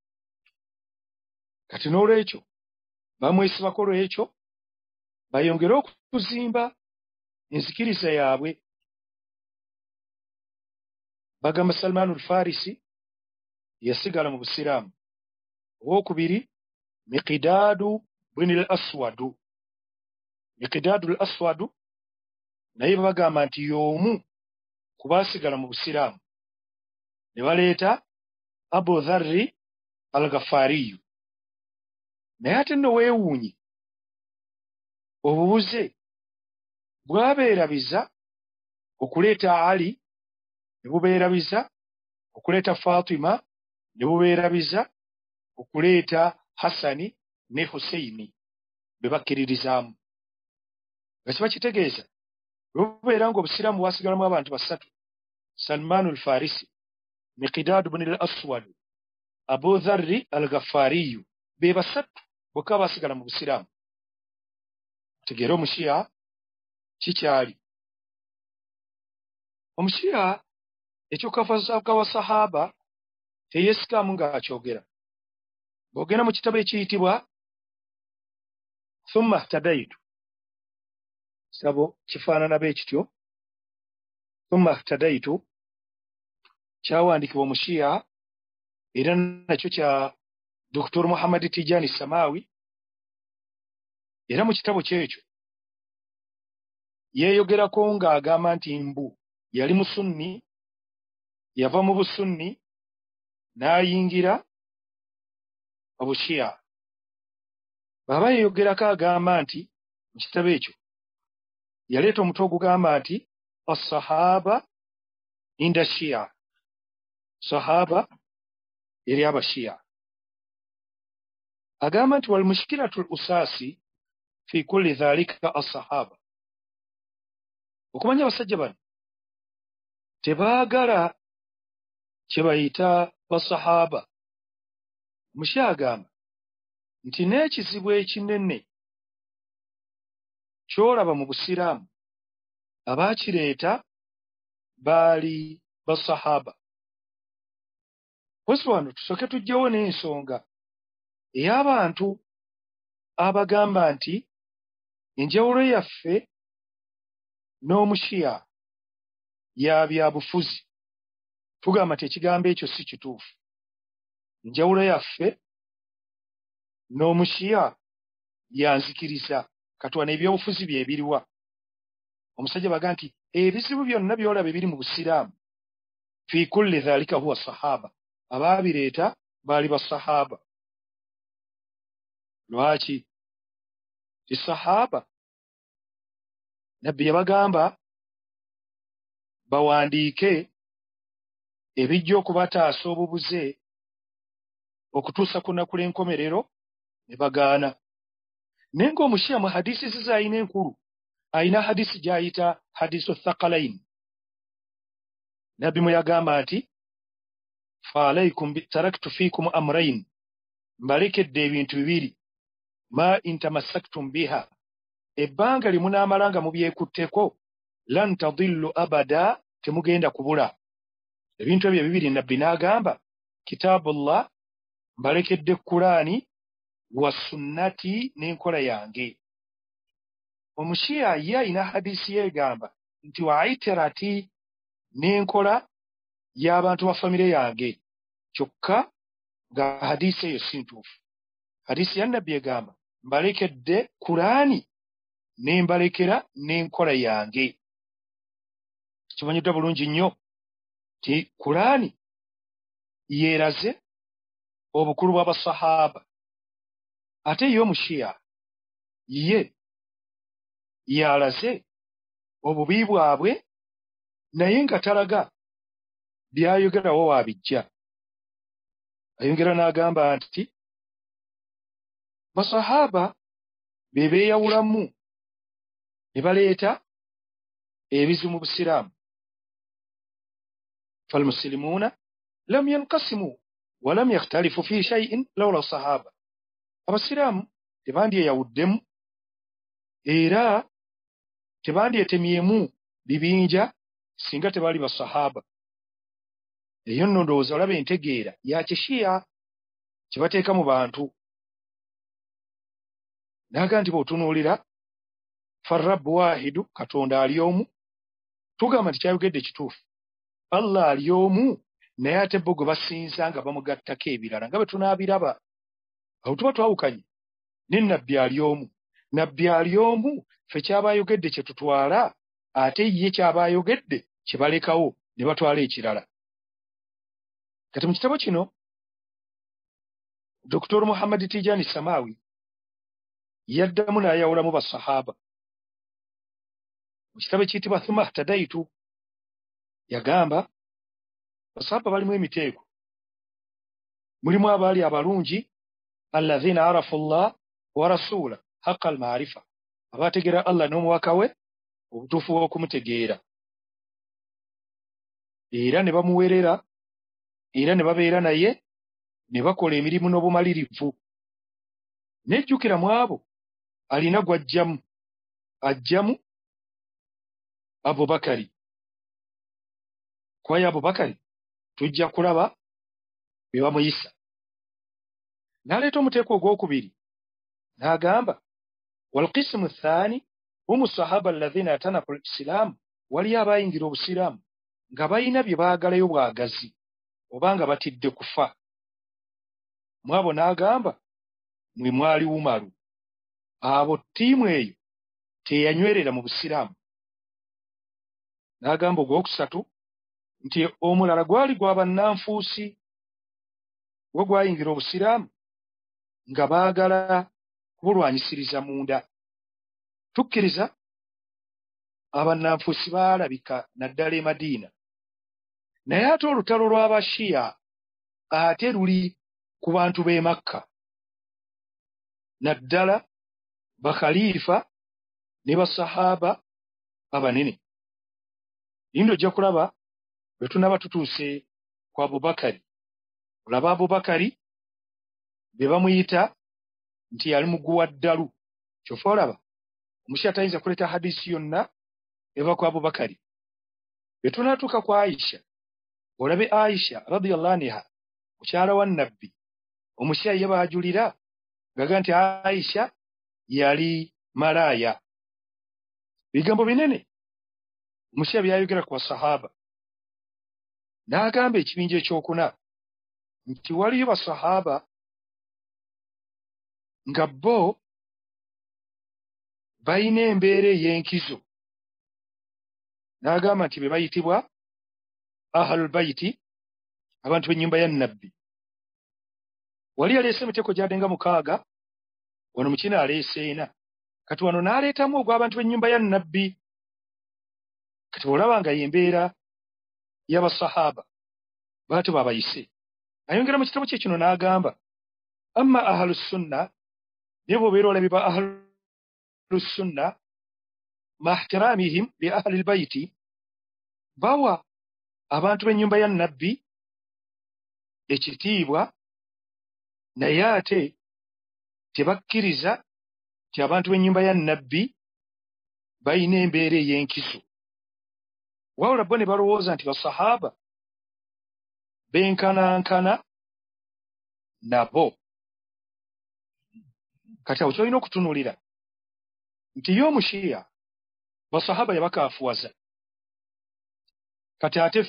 Kati n'olwekyo bamwesibako, lwekyo bayongere okuzimba enzikiriza yaabwe. Bagamba Salmaanu al-Farisi yasigala mu busiraamu. Owookubiri, Miqdaadu bwini al-Aswadu. Miqdaadu al-Aswadu naye bagamba nti y'omu ku baasigala mu busiraamu. Ne baleeta Abu Dharri al-Ghafaariyu. Naye ate nno weewuunye, obubuze bwabeerabiza okuleeta Ali, ne bubeerabiza okuleeta Fatima, ne bubeerabiza okuleeta Hasani ne Husseini be bakkiririzaamu. Nga kiba kitegeeza bwe bubeera ng'obusiraamu bwasigalamu abantu basatu, Salmaanu al-Farisi, Miqdaadu bni al-Aswadu, Abu Dharri al-Ghafaariyu, be basatu bokka baasigala mu busiraamu. Tegeera omushiya kikyali. Omushiya ekyokafa wa sahaba teyeesikaamu ng'akyogera. Bw'ogenda mu kitabo ekiyitibwa Thumma Htadaitu, kitabo kifaanana bwe kityo, Thumma Htadaitu, kyawandiikibwa omushiya era nakyo kya Dr. Muhammad Tijani Samawi. Era mu kitabo kyekyo yeeyogerako ng'agamba nti mbu yali musunni, yava mu busunni n'ayingira obushiya. Bw'aba yeeyogerako agamba nti mu kitabo ekyo yaleeta omutwe ogugamba nti as-sahaba inda shiya, sahaba eri abashiya. Agamba nti wal mushkilatul usaasi fi kulli dhalika as-sahaba. Okumanya abasajja bano tebaagala kye bayita basahaba. Omushiya agamba nti n'ekizibu ekinene ky'olaba mu busiraamu abaakireeta baali basahaba. Bwesi wano tusooke tuggyewo n'ensonga ey'abantu abagamba nti enjawulo yaffe n'omushiya ya byabufuzi. Tugamba nti ekigambo ekyo si kituufu. Enjawulo yaffe n'omushiya yanzikiriza. Katuwana ebyobufuzi bye biriwa? Omusajja baga nti ebizibu byonna by'olaba ebiri mu busiraamu fi kulli dhalika huwa sahaba. Abaabireeta baali basahaba. Lwaki? Ti sahaba nabbi yabagamba bawandiike ebijja okubataasa obubuze okutuusa ku nnaku l'enkomerero, ne bagaana. Naye ng'omushiya mu hadisi ze z'ayina enkulu, ayina hadisi gy'ayita hadisu thaqalain. Nabbi mwe yagamba nti fa alaykum taraktu fiikum amrain, mbalekedde ebintu bibiri, ma intamassaktum biha, ebbanga lye munaamala nga mubyekutteko, lan tadillu abada, temugenda kubula. Ebintu ebyo bibiri nabbi n'agamba kitaabullah, mbalekedde Kulaani, wa sunnati, n'enkola yange. Omushiya ye ayina hadisi yeegamba nti wa itirati, n'enkola y'abantu ba famire yange, kyokka nga hadisi eyo si ntuufu. Hadisi ya nabbi egamba mbalekedde Kulaani, ne mbalekera n'enkola yange. Kimanyiddwa bulungi nnyo nti Kulaani yeeraze obukulu bw'abasahaba, ate ye omushiya ye yalaze obubi bwabwe, naye nga talaga byayogerawo waabijja. Ayongera n'agamba nti basahaba be beeyawulamu ne baleeta ebizibu mu busiraamu. falmusilimuuna lam yanqasimu wa lam yakhtalifu fi shay'in lawla sahaba. Abasiraamu tebandyeyawuddemu era tebandyetemyemu bibinja singa tebaali basahaba. Eyo nno ndowooza olaba entegeera ya kishiya kye bateeka mu bantu. Naga nti bw'otunuulira farrabbu waahidu, Katonda ali omu, tugamba nti kyayogedde kituufu. Allah ali omu, naye ate bo gwe basinza nga bamugattako ebirala nga bwe tunaabiraba. Awo tuba twawukanye ne nabbi ali omu. Nabbi ali omu, ffe kyaba ayogedde kye tutwala, ate ye kyaba ayogedde kye balekawo ne batwala ekirala. Kati mu kitabo kino Dr. Muhammad Tijani Samawi yaddamu n'ayawulamu basahaba. Mu kitabo ekiyitibwa Thumma Htadaitu yagamba basahaba balimu emiteeko. Mulimu abaali abalungi, alladhina arafu Allah wa rasula haqqa al-ma'rifa, abategeera Allah n'omuwaka we obutuufu bw'okumutegeera, era ne bamuweerera, era ne babeera naye, ne bakola emirimu n'obumalirivu. Nejjukira mu abo alina gw'ajjamu, ajjamu Abubakari. Kwaye Abubakari tujja kulaba bye bamuyisa. N'aleeta omuteeko ogwokubiri n'agamba walqismu thaani humu sahaba alladhina atanaku lisiraamu, waliyo abayingira obusiraamu nga balina bye baagalayo bwagazi oba nga batidde kufa. Mu abo n'agamba mwe mwali Umaru. Abo ttiimu eyo teyanywerera mu busiraamu, n'agamba ogwokusatu nti omulala gwali gw'abannanfuusi gwe gwayingira obusiraamu nga baagala kubulwanyisiriza munda. Tukkiriza abannanfuusi baalabika naddala e Madiina, naye ate olutalo lw'Abashiya ate luli ku bantu b'e Makka, naddala bakhaliifa ne basahaba abanene. Lindo ojja kulaba bwe tunaba tutuuse ku Abubakari. Olaba Abubakari be bamuyita nti yali muguwa ddalu. Ky'ofa olaba omushiya tayinza kuleeta hadisi yonna eva ku Abubakari. Bwe tunaatuuka ku Aisha, olabe Aisha radiyallahu anha mukyala wa Nabbi, omushiya ye baajulira ngaga nti Aisha yali malaaya. Bigambo binene omushiya byayogera ku basahaba. N'agamba ekibinja ekyokuna nti waliyo basahaba nga bo balina embeera ey'enkizo. N'agamba nti be bayitibwa ahlul baiti, abantu b'ennyumba ya Nabbi. Wali yaleese emiteeko gy'adenga 6, wano mukina aleese 4, kati wano n'aleetamu ogw'abantu b'ennyumba ya Nabbi. Kati olaba nga y'embeera y'abasahaba baatyo babayise. Ayongera mu kitabo kye kino n'agamba amma ahlus sunna, naye bw'obeera olabye ba ahlus sunna mahtiramihim li ahli lbaiti, bawa abantu b'ennyumba ya Nabbi ekitiibwa, naye ate tebakkiriza nti abantu b'ennyumba ya Nabbi balina embeera ey'enkizo. Wabula bo ne balowooza nti basahaba benkanankana nabo. Kati awo kyolina okutunuulira nti ye omushiya basahaba yabakaafuwaza. Kati ate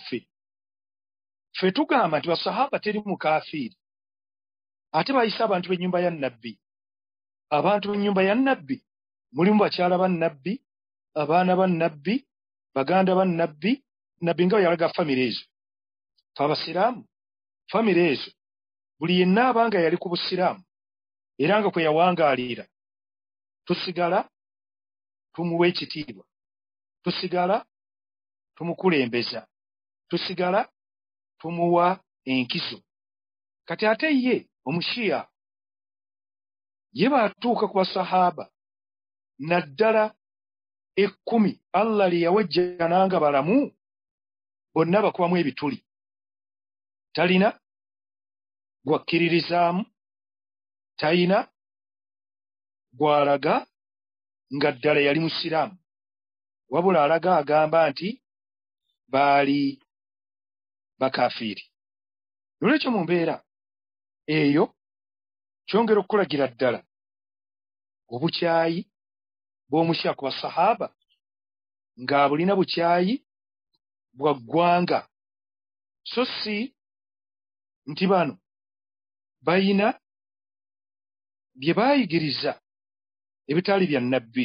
ffe tugamba nti basahaba teri mukafiiri, ate bayise abantu b'ennyumba ya Nabbi. Abantu b'ennyumba ya Nabbi mulimu bakyala ba Nabbi, abaana ba Nabbi, baganda ba Nabbi. Nabbi nga yalaga famire ezo. Fe abasiraamu famire ezo buli yenna abanga yali ku busiraamu era nga kwe yawangaalira, tusigala tumuwa ekitiibwa, tusigala tumukulembeza, tusigala tumuwa enkizo. Kati ate ye omushiya ye baatuuka ku basahaba naddala 10 Allah lye yawejjana nga balamu, bonna bakubamu ebituli. Talina gwakkiririzaamu, talina gw'alaga nga ddala yali musiraamu, wabula alaga agamba nti baali bakafiiri. Nolwekyo mu mbeera eyo kyongera okukulagira ddala obukyayi bw'omushiya ku basahaba ng'abulina bukyayi bwa ggwanga, so si nti bano bayina bye baayigiriza ebitaali bya Nabbi.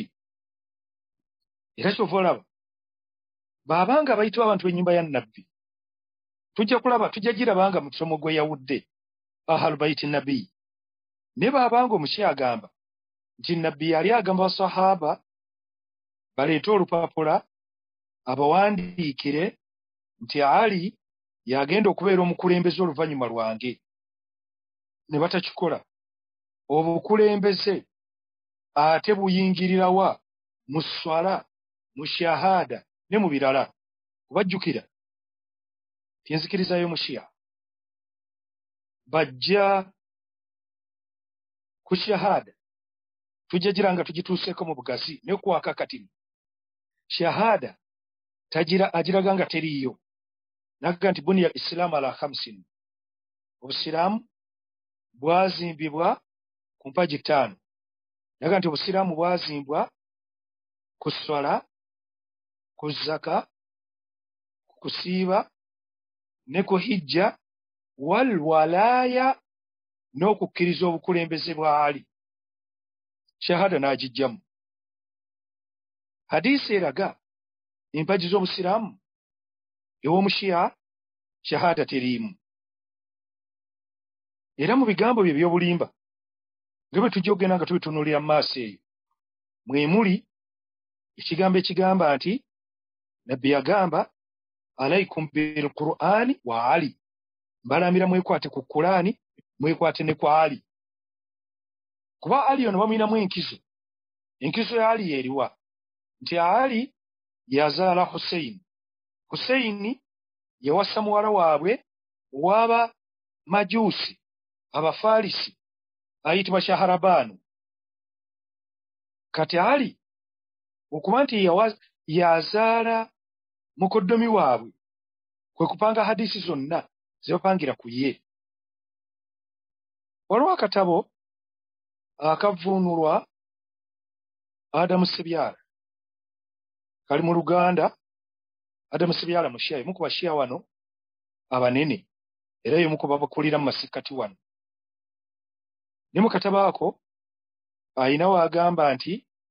Era kyova olaba baabanga bayitibwa abantu b'ennyumba ya Nabbi, tujja girabanga mu kisomo gwe yawudde ahlul baiti Nabbi. Naye baabanga omushiya agamba nti Nabbi yali agamba basahaba baleete olupapula abawandiikire nti Ali yagenda okubeera omukulembeze oluvannyuma lwange, ne batakikola. Obukulembeze ate buyingirira wa? Mu swala, mu shahada ne mu birala. Kubajjukira tenzikirizayo mushiya bajja ku shahada tujja gira nga tugituuseeko mu bugazi ne kuwaka katini. Shahada agiraga nga teriiyo. Naga nti buniya al-Islaamu ala 5, obusiraamu bwazimbibwa ku mpagi 5. Naga nti obusiraamu bwazimbwa ku swala, ku zaka, ku kusiiba ne ku hijja, wal walaaya n'okukkiriza obukulembeze bwa Ali. Shahada n'agijjamu. Hadiisi eraga empagi z'obusiraamu ew'omushiya shahada teriimu. Era mu bigambo bye by'obulimba nga bwe tujja okugenda nga tubitunuulira mu maaso eyo mwe muli ekigambo ekigamba nti nabbi yagamba alaikum bil qur'ani wa ali, mbalambira mwekwate ku Qur'ani mwekwate ne ku Ali. Kuba Ali ono bamuyinamu enkizo. Enkizo ya Ali eriwa nti Ali yazaala Hussein. Hussein yawasa muwala waabwe waba majusi abafalisi ayitibwa Shaharabanu. Kati Ali okuba nti yazaala mukoddomi waabwe kwe kupanga hadisi zonna zebapangira ku ye. Waliwo akatabo akavvuunulwa Adamu Sebyala kali mu Luganda. Adamu Sebyala mushiya, y'omu ku bashiya wano abanene era y'omu ku babakulira mu masikati wano. Ne mu katabo ako ayina wagamba nti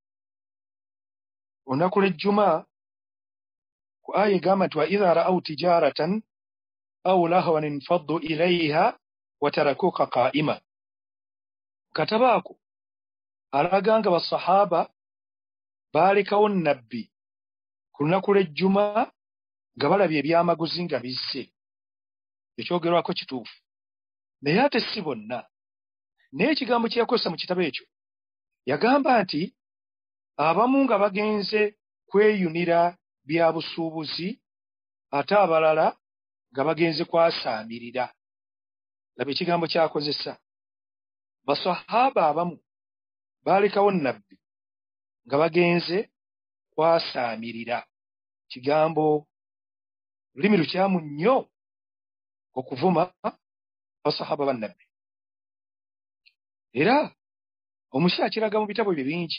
olunaku lw'ejjuma ku aya egamba nti wa idha ra'aw tijaratan aw lahwan infaddu ilayha wa tarakuka qa'ima. Katabo ako alaga nga basahaba baalekawo nabbi ku lunaku lw'ejjuma nga balabye ebyamaguzi nga bizze. Ekyogerwako kituufu naye ate si bonna. Naye ekigambo kye yakozesa mu kitabo ekyo yagamba nti abamu nga bagenze kweyunira bya busuubuzi ate abalala nga bagenze kwasaamirira. Laba ekigambo kyakozesa. Basahaba abamu baalekawo nabbi nga bagenze kwasaamirira. Kigambo lulimi lukyamu nnyo okuvuma basahaba bannabbi. Era omushiya kiraga mu bitabo bye bingi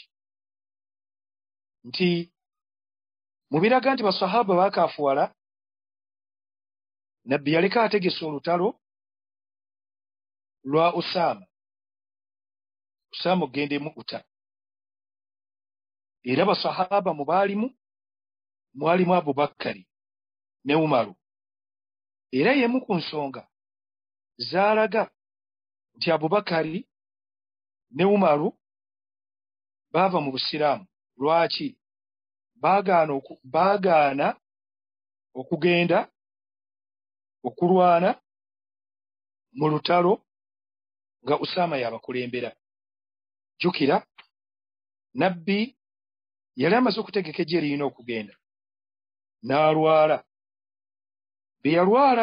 nti mu biraga nti basahaba baakaafuwala, nabbi yaleka ategese olutalo lwa Usaama. Usaama ogendemu uta. Era basahaba mu baalimu mwalimu Abubakari ne Umaru. Era y'emu ku nsonga zaalaga nti Abubakari ne Umaru baava mu Busiraamu. Lwaki? Baagaana okugenda okulwana mu lutalo nga Usaama yabakulembera. Jjukira nabbi yali amaze okutegeka eggye lirina okugenda n'alwala. Be yalwala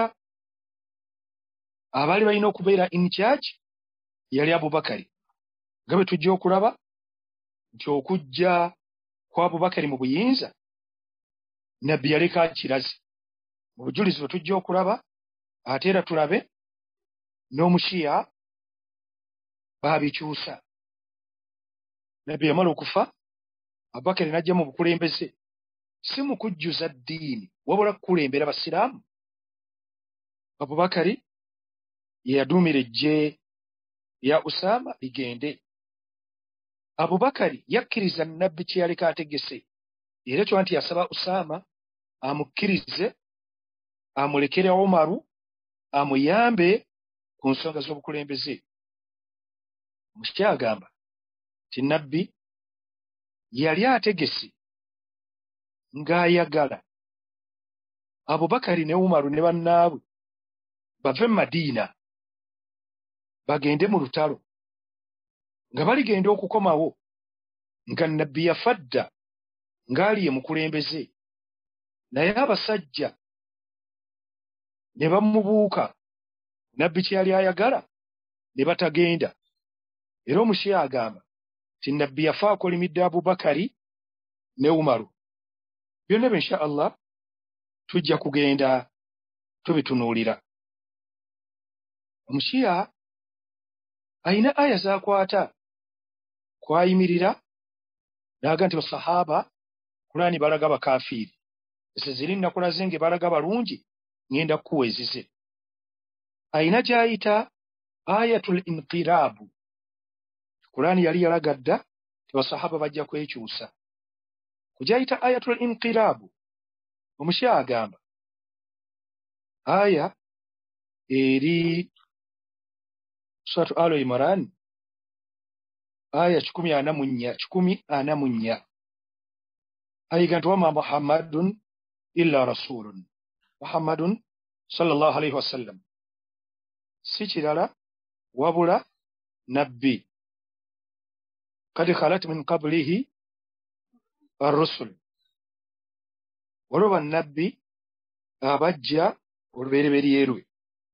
abaali balina okubeera in charge yali Abubakari. Nga bwe tujja okulaba nti okujja kwa Abubakari mu buyinza nabbi yaleka kirazi. Mu bujulizi bwe tujja okulaba ate era tulabe n'omushiya baabikyusa. Nabbi yamala okufa, Abubakari n'ajja mu bukulembeze, si mu kujjuza ddiini wabula kukulembera basiraamu. Abubakari ye yaduumira eggye lya Usaama ligende. Abubakari yakkiriza nabbi kye yaleka ategese, era ekyo nti yasaba Usaama amukkirize amulekere Umaru amuyambe ku nsonga z'obukulembeze. Omushiya agamba nti nabbi yali ategese ng'ayagala Abubakari ne Umaru ne bannaabwe bave mu Madiina bagende mu lutalo, nga baligenda okukomawo nga nabbi yafa dda ng'ali ye mukulembeze, naye abasajja ne bamubuuka nabbi kye yali ayagala ne batagenda. Era omushiya agamba nti nabbi yafa akolimidde Abubakari ne Umaru. Byonna byo insha Allah tujja kugenda tubitunuulira. Omushiya ayina aya z'akwata kwayimirira n'aga nti basahaba Qur'ani balaga bakafiiri. Ese ziri nakulaze nge balaga balungi ngenda kuwezize. Ayina gy'ayita ayatul inqirabu. Qur'ani yali yalaga dda ti basahaba bajja kwekyusa. Kugyayita ayatul inqirabu omushya agamba aya eri suratu Al Imran aya 144 ayiga nti wama Muhammadun illa rasulun Muhammadun sallallahu alayhi wasallam si kirala wabula nabbi kad khalat min qablihi ar-rusul waliwo nabbi abajja olubereberye lwe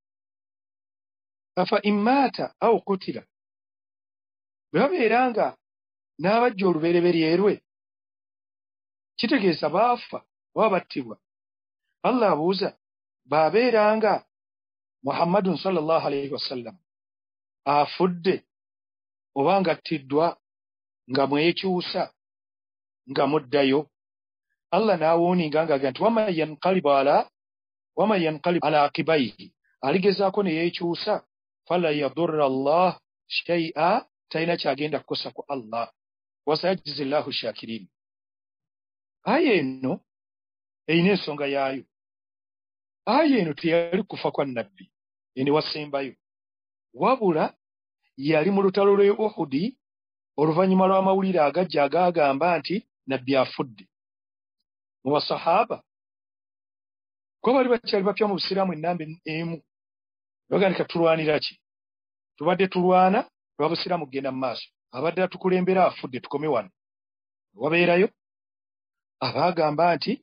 afa immata aw qutila bwe babeeranga n'abajja olubereberye lwe kitegeeza baafa oba battibwa. Allah abuuza baabeeranga Muhammadun sallallahu alayhi wasallam afudde oba ng'attiddwa nga mwekyusa nga muddayo. Allah n'awuuninga ng'agamba nti waman yanqalib ala aqibayhi aligezaako ne yeekyusa fala yadurra Allah shay'a talina kyagenda kukosa ku Allah wasayajzi llahu shakirin. Aya eno erina ensonga yaayo. Aya eno teyali kufa kwa nabbi ene wasembayo wabula yali mu lutalo lw'e Uhudi oluvannyuma lw'amawulire agajja agagamba nti nabbi afudde. Mu basahaba ko bali bakyali bapya mu busiraamu ennamba emu bagandika tulwanira ki? Tubadde tulwana lwa busiraamu kugenda mu maaso, abadde atukulembera afudde tukome wano. Wabeerayo abagamba nti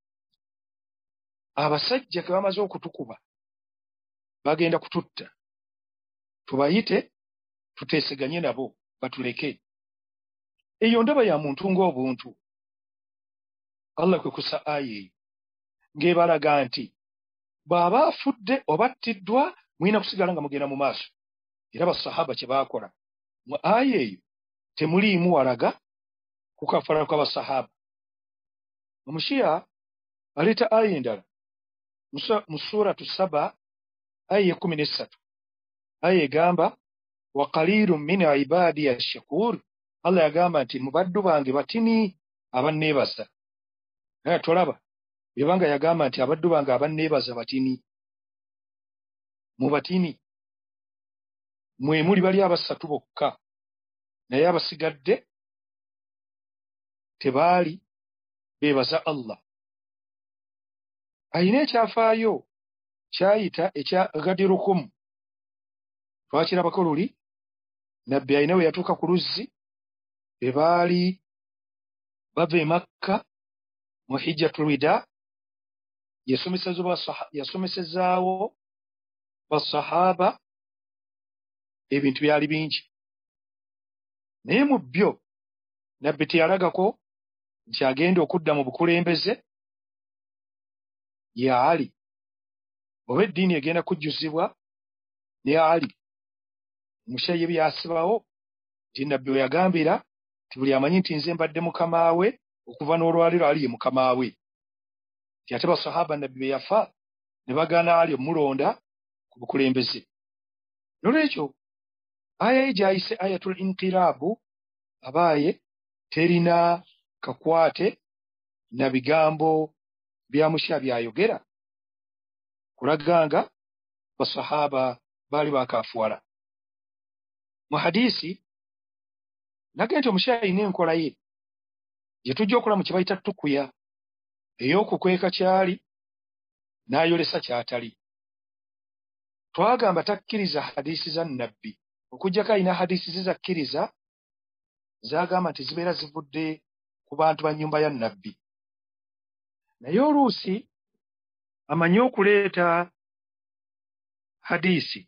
abasajja ke bamaze okutukuba bagenda kututta, tubayite tuteeseganye nabo batuleke. Eyo ndaba ya muntu ng'obuntu. Allah kwe kussa aya eyo ng'ebalaga nti bw'aba afudde oba attiddwa mulina kusigala nga mugenda mu maaso. Era basahaba kye baakola mu aya eyo temuliimu walaga kukafala kw'abasahaba. Omushiya aleeta aya endala mu suratu Saba aya 13 aya egamba wa qalilun min ibadi ash-shakur. Allah yagamba nti mu baddu bange batini abanneebaza. Tolaba byebanga yagamba nti abaddu bange abanneebaza batini. Mu batini mwe muli bali abasatu bokka, naye abasigadde tebaali beebaza Allah. Ayina ekyafaayo kyayita ekya Ghadirukum. Twakirabako luli nabbi ayina we yatuuka ku luzzi be baali bava e Makka mu hijjatul wida, yasomesezaawo basahaba ebintu byali bingi, naye mu byo nabbi teyalagako nti agenda okudda mu bukulembeze ye Ali oba eddiini egenda kujjuzibwa ne Ali. Omushayi ye byasibawo nti nabbi we yagambira nti buli amanyi nti nze mbadde mukama we okuva n'olwaliro Ali ye mukama we. Nti ate basahaba nabbi be yafa ne bagaana Ali omulonda ku bukulembeze. Nolwekyo aya ye gyayise ayatul inqirabu abaaye terina kakwate na bigambo bya musha byayogera kulaganga basahaba baali bakafuwala. Mu hadisi nage nti omusha alina enkola ye gye tujja okola mu kibayita tukuya ey'okukweka kyali n'ayolesa kyatali. Twagamba takkiriza hadisi za nabbi okuggyako alina hadisi ze zakkiriza zagamba nti zibeera zivudde ku bantu ba nnyumba ya nabbi. Naye oluusi amanyi okuleeta hadisi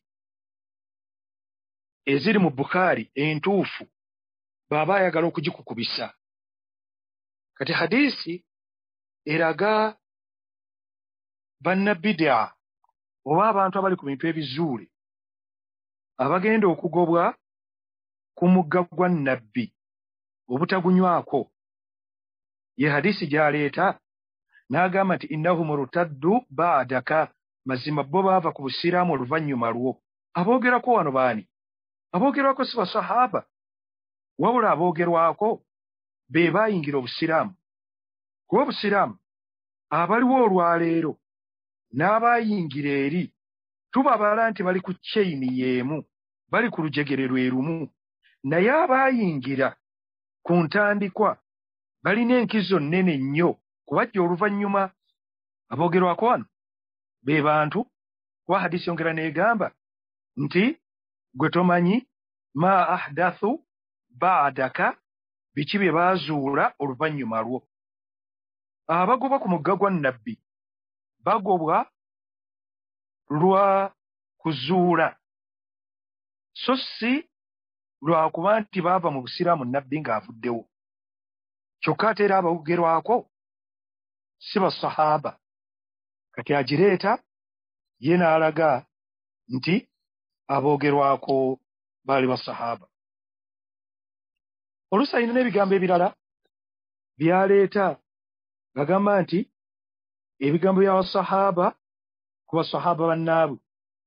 eziri mu Bukhari entuufu bw'aba ayagala okugikukubisa. Kati hadisi eraga bannabbidaa oba abantu abali ku bintu ebizuule abagenda okugobwa ku mugga gwa nabbi obutagunywako. Ye hadisi gy'aleeta n'agamba nti innahum rutaddu ba'daka, mazima bo baava ku busiraamu oluvannyuma lwo. Aboogerako wano baani? Aboogerwako si basahaba wabula aboogerwako be baayingira obusiraamu. Kuba obusiraamu abaliwo olwaleero n'abayingira eri tubabala nti bali ku kyeyini y'emu, bali ku lujegere lwe lumu, naye abayingira ku ntandikwa balina enkizo nnene nnyo kubajja oluvannyuma. Aboogerwako wano be bantu kuba hadisi yongera n'egamba nti gwe tomanyi ma ahdathu baadaka, biki bye baazuula oluvannyuma lwo. Abagoba ku mugga gwa nnabbi bagobwa lwa kuzuula, so si lwakuba nti baava mu busiraamu nnabbi ng'avuddewo. Kyokka ate era aboogerwako si basahaba. Kati agireeta ye n'alaga nti aboogerwako baali basahaba. Oluusi alina n'ebigambo ebirala byaleeta ng'agamba nti ebigambo by'abasahaba ku basahaba bannaabwe,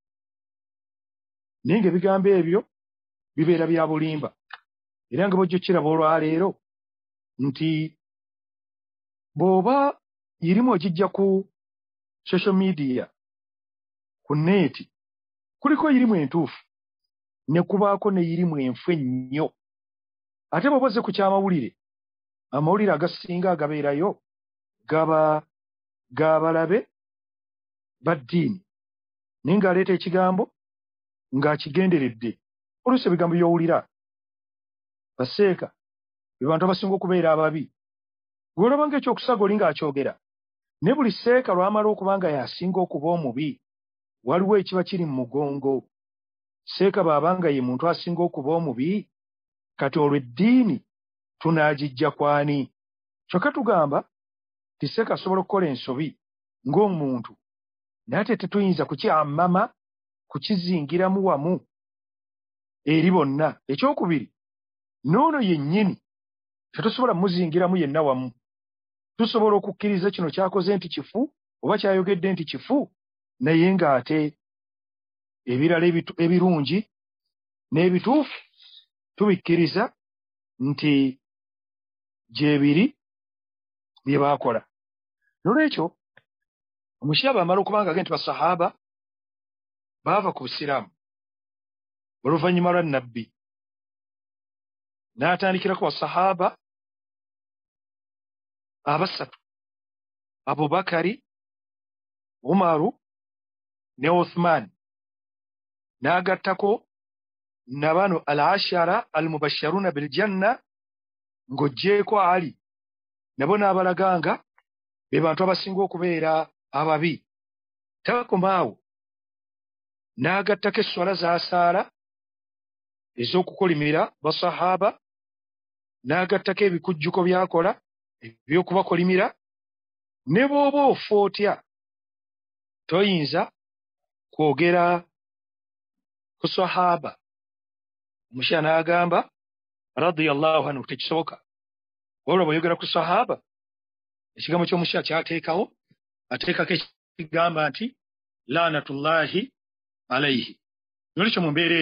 naye ng'ebigambo ebyo bibeera bya bulimba. Era nga bw'ojja kiraba olwaleero nti bw'oba irimu ogijja ku social media, ku neeti, kuliko irimu entuufu ne kubaako ne irimu enfu ennyo. Ate bw'oba ozze ku kyamawulire, amawulire agasinga agabeerayo gaba g'abalabe ba ddiini, naye ng'aleeta ekigambo ng'akigenderedde. Oluusi ebigambo by'owulira baseeka be bantu abasinga okubeera ababi, gw'olaba ng'ekyokusaga oli ng'akyogera, ne buli seeka lw'amala okuba nga y'asinga okuba omubi, waliwo ekiba kiri mu mugongo. Seeka bw'aba nga ye muntu asinga okuba omubi, kati olwo eddiini tunaagijja kwani? Kyokka tugamba ti seeka asobola okukola ensobi ng'omuntu, naye ate tetuyinza kukyamama kukizingiramu wamu eri bonna. Ekyokubiri, n'ono yennyini tetusobola muzingiramu yenna wamu. Tusobola okukkiriza kino kyakoze nti kifu oba kyayogedde nti kifu, naye ng'ate ebirala ebirungi n'ebituufu tubikkiriza nti gyebiri bye baakola. Nolwekyo omukyaba amala okuba nga nti basahaba baava ku busiraamu oluvannyuma lwa nnabbi, n'atandikira ku basahaba abasatu: Abubakari, Umaru ne Uthman, n'agattako na bano al-ashara al-mubashsharuna bil janna, ng'oggyeko Ali, nabo n'abalaganga be bantu abasinga okubeera ababi. Takomaawo, n'agattako esswala z'asaala ez'okukolimira basahaba, n'agattako ebikujjuko by'akola eby'okubakolimira. Ne bw'oba ofa otya toyinza kwogera ku sahaba omushya n'agamba radiyallahu anhu, tekisoboka. Wabula bw'oyogera ku sahaba, ekigambo ky'omushya kyateekawo, ateekako ekigamba nti laanatullahi alayhi. Nolwekyo mu mbeera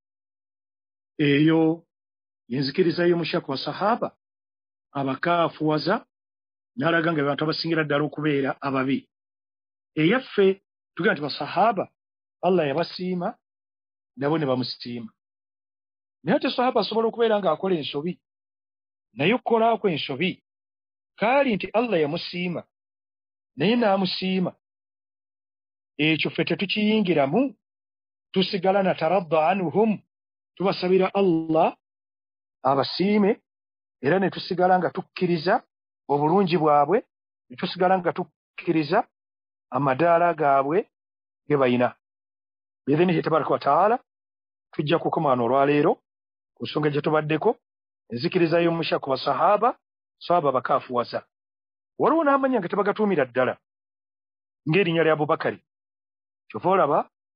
eyo yenzikiriza y'omushya ku basahaba abakaafuwaza, n'alaga nga abantu abasingira ddala okubeera ababi. Eyaffe tugamba nti basahaba Allah yabasiima, nabo ne bamusiima. Naye ate sahaba asobola okubeera ng'akola ensobi, naye okukolako ensobi kaali nti Allah yamusiima naye n'amusiima, ekyo ffe tetukiyingiramu, tusigala nataradda anhum, tubasabira Allah abasiime, era ne tusigala nga tukkiriza obulungi bwabwe, ne tusigala nga tukkiriza amadaala gaabwe ge bayina. Biidhnihi tabaraka wa taala tujja kukoma wano olwaleero ku nsonga gye tubaddeko, enzikiriza y'omushya ku basahaba, sahaba bakaafuwaza. Waliwo n'amanya nga tebagatuumira ddala ng'erinnya lya Abubakari. Kyova olaba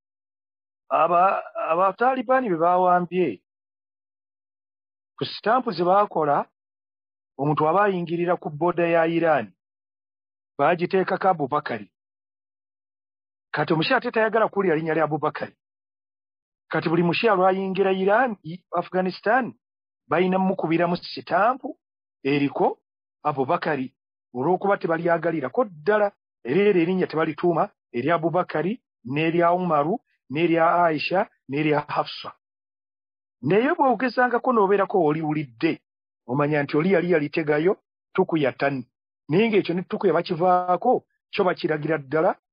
Abatalibaani be baawambye ku sitampu ze baakola, omuntu aba ayingirira ku booda ya Iran baagiteekako Abubakari. Kati omushya ate tayagala kuwulira linnya lya Abubakari. Kati buli mushya lwayingira Iran, Afghanistan, balina mukubiramu sitampu eriko Abubakari. olw'okuba tebalyagalirako ddala era eryo erinnya tebalituuma erya Abubakari n'erya Umaru n'erya Aisha n'erya Hafsa. Naye bw'ogezangako n'obeerako oliwulidde omanya nti oli yali yalitegayo tuku ya ttani naye ng'ekyo ne tuku yabakivaako kyo bakiragira ddala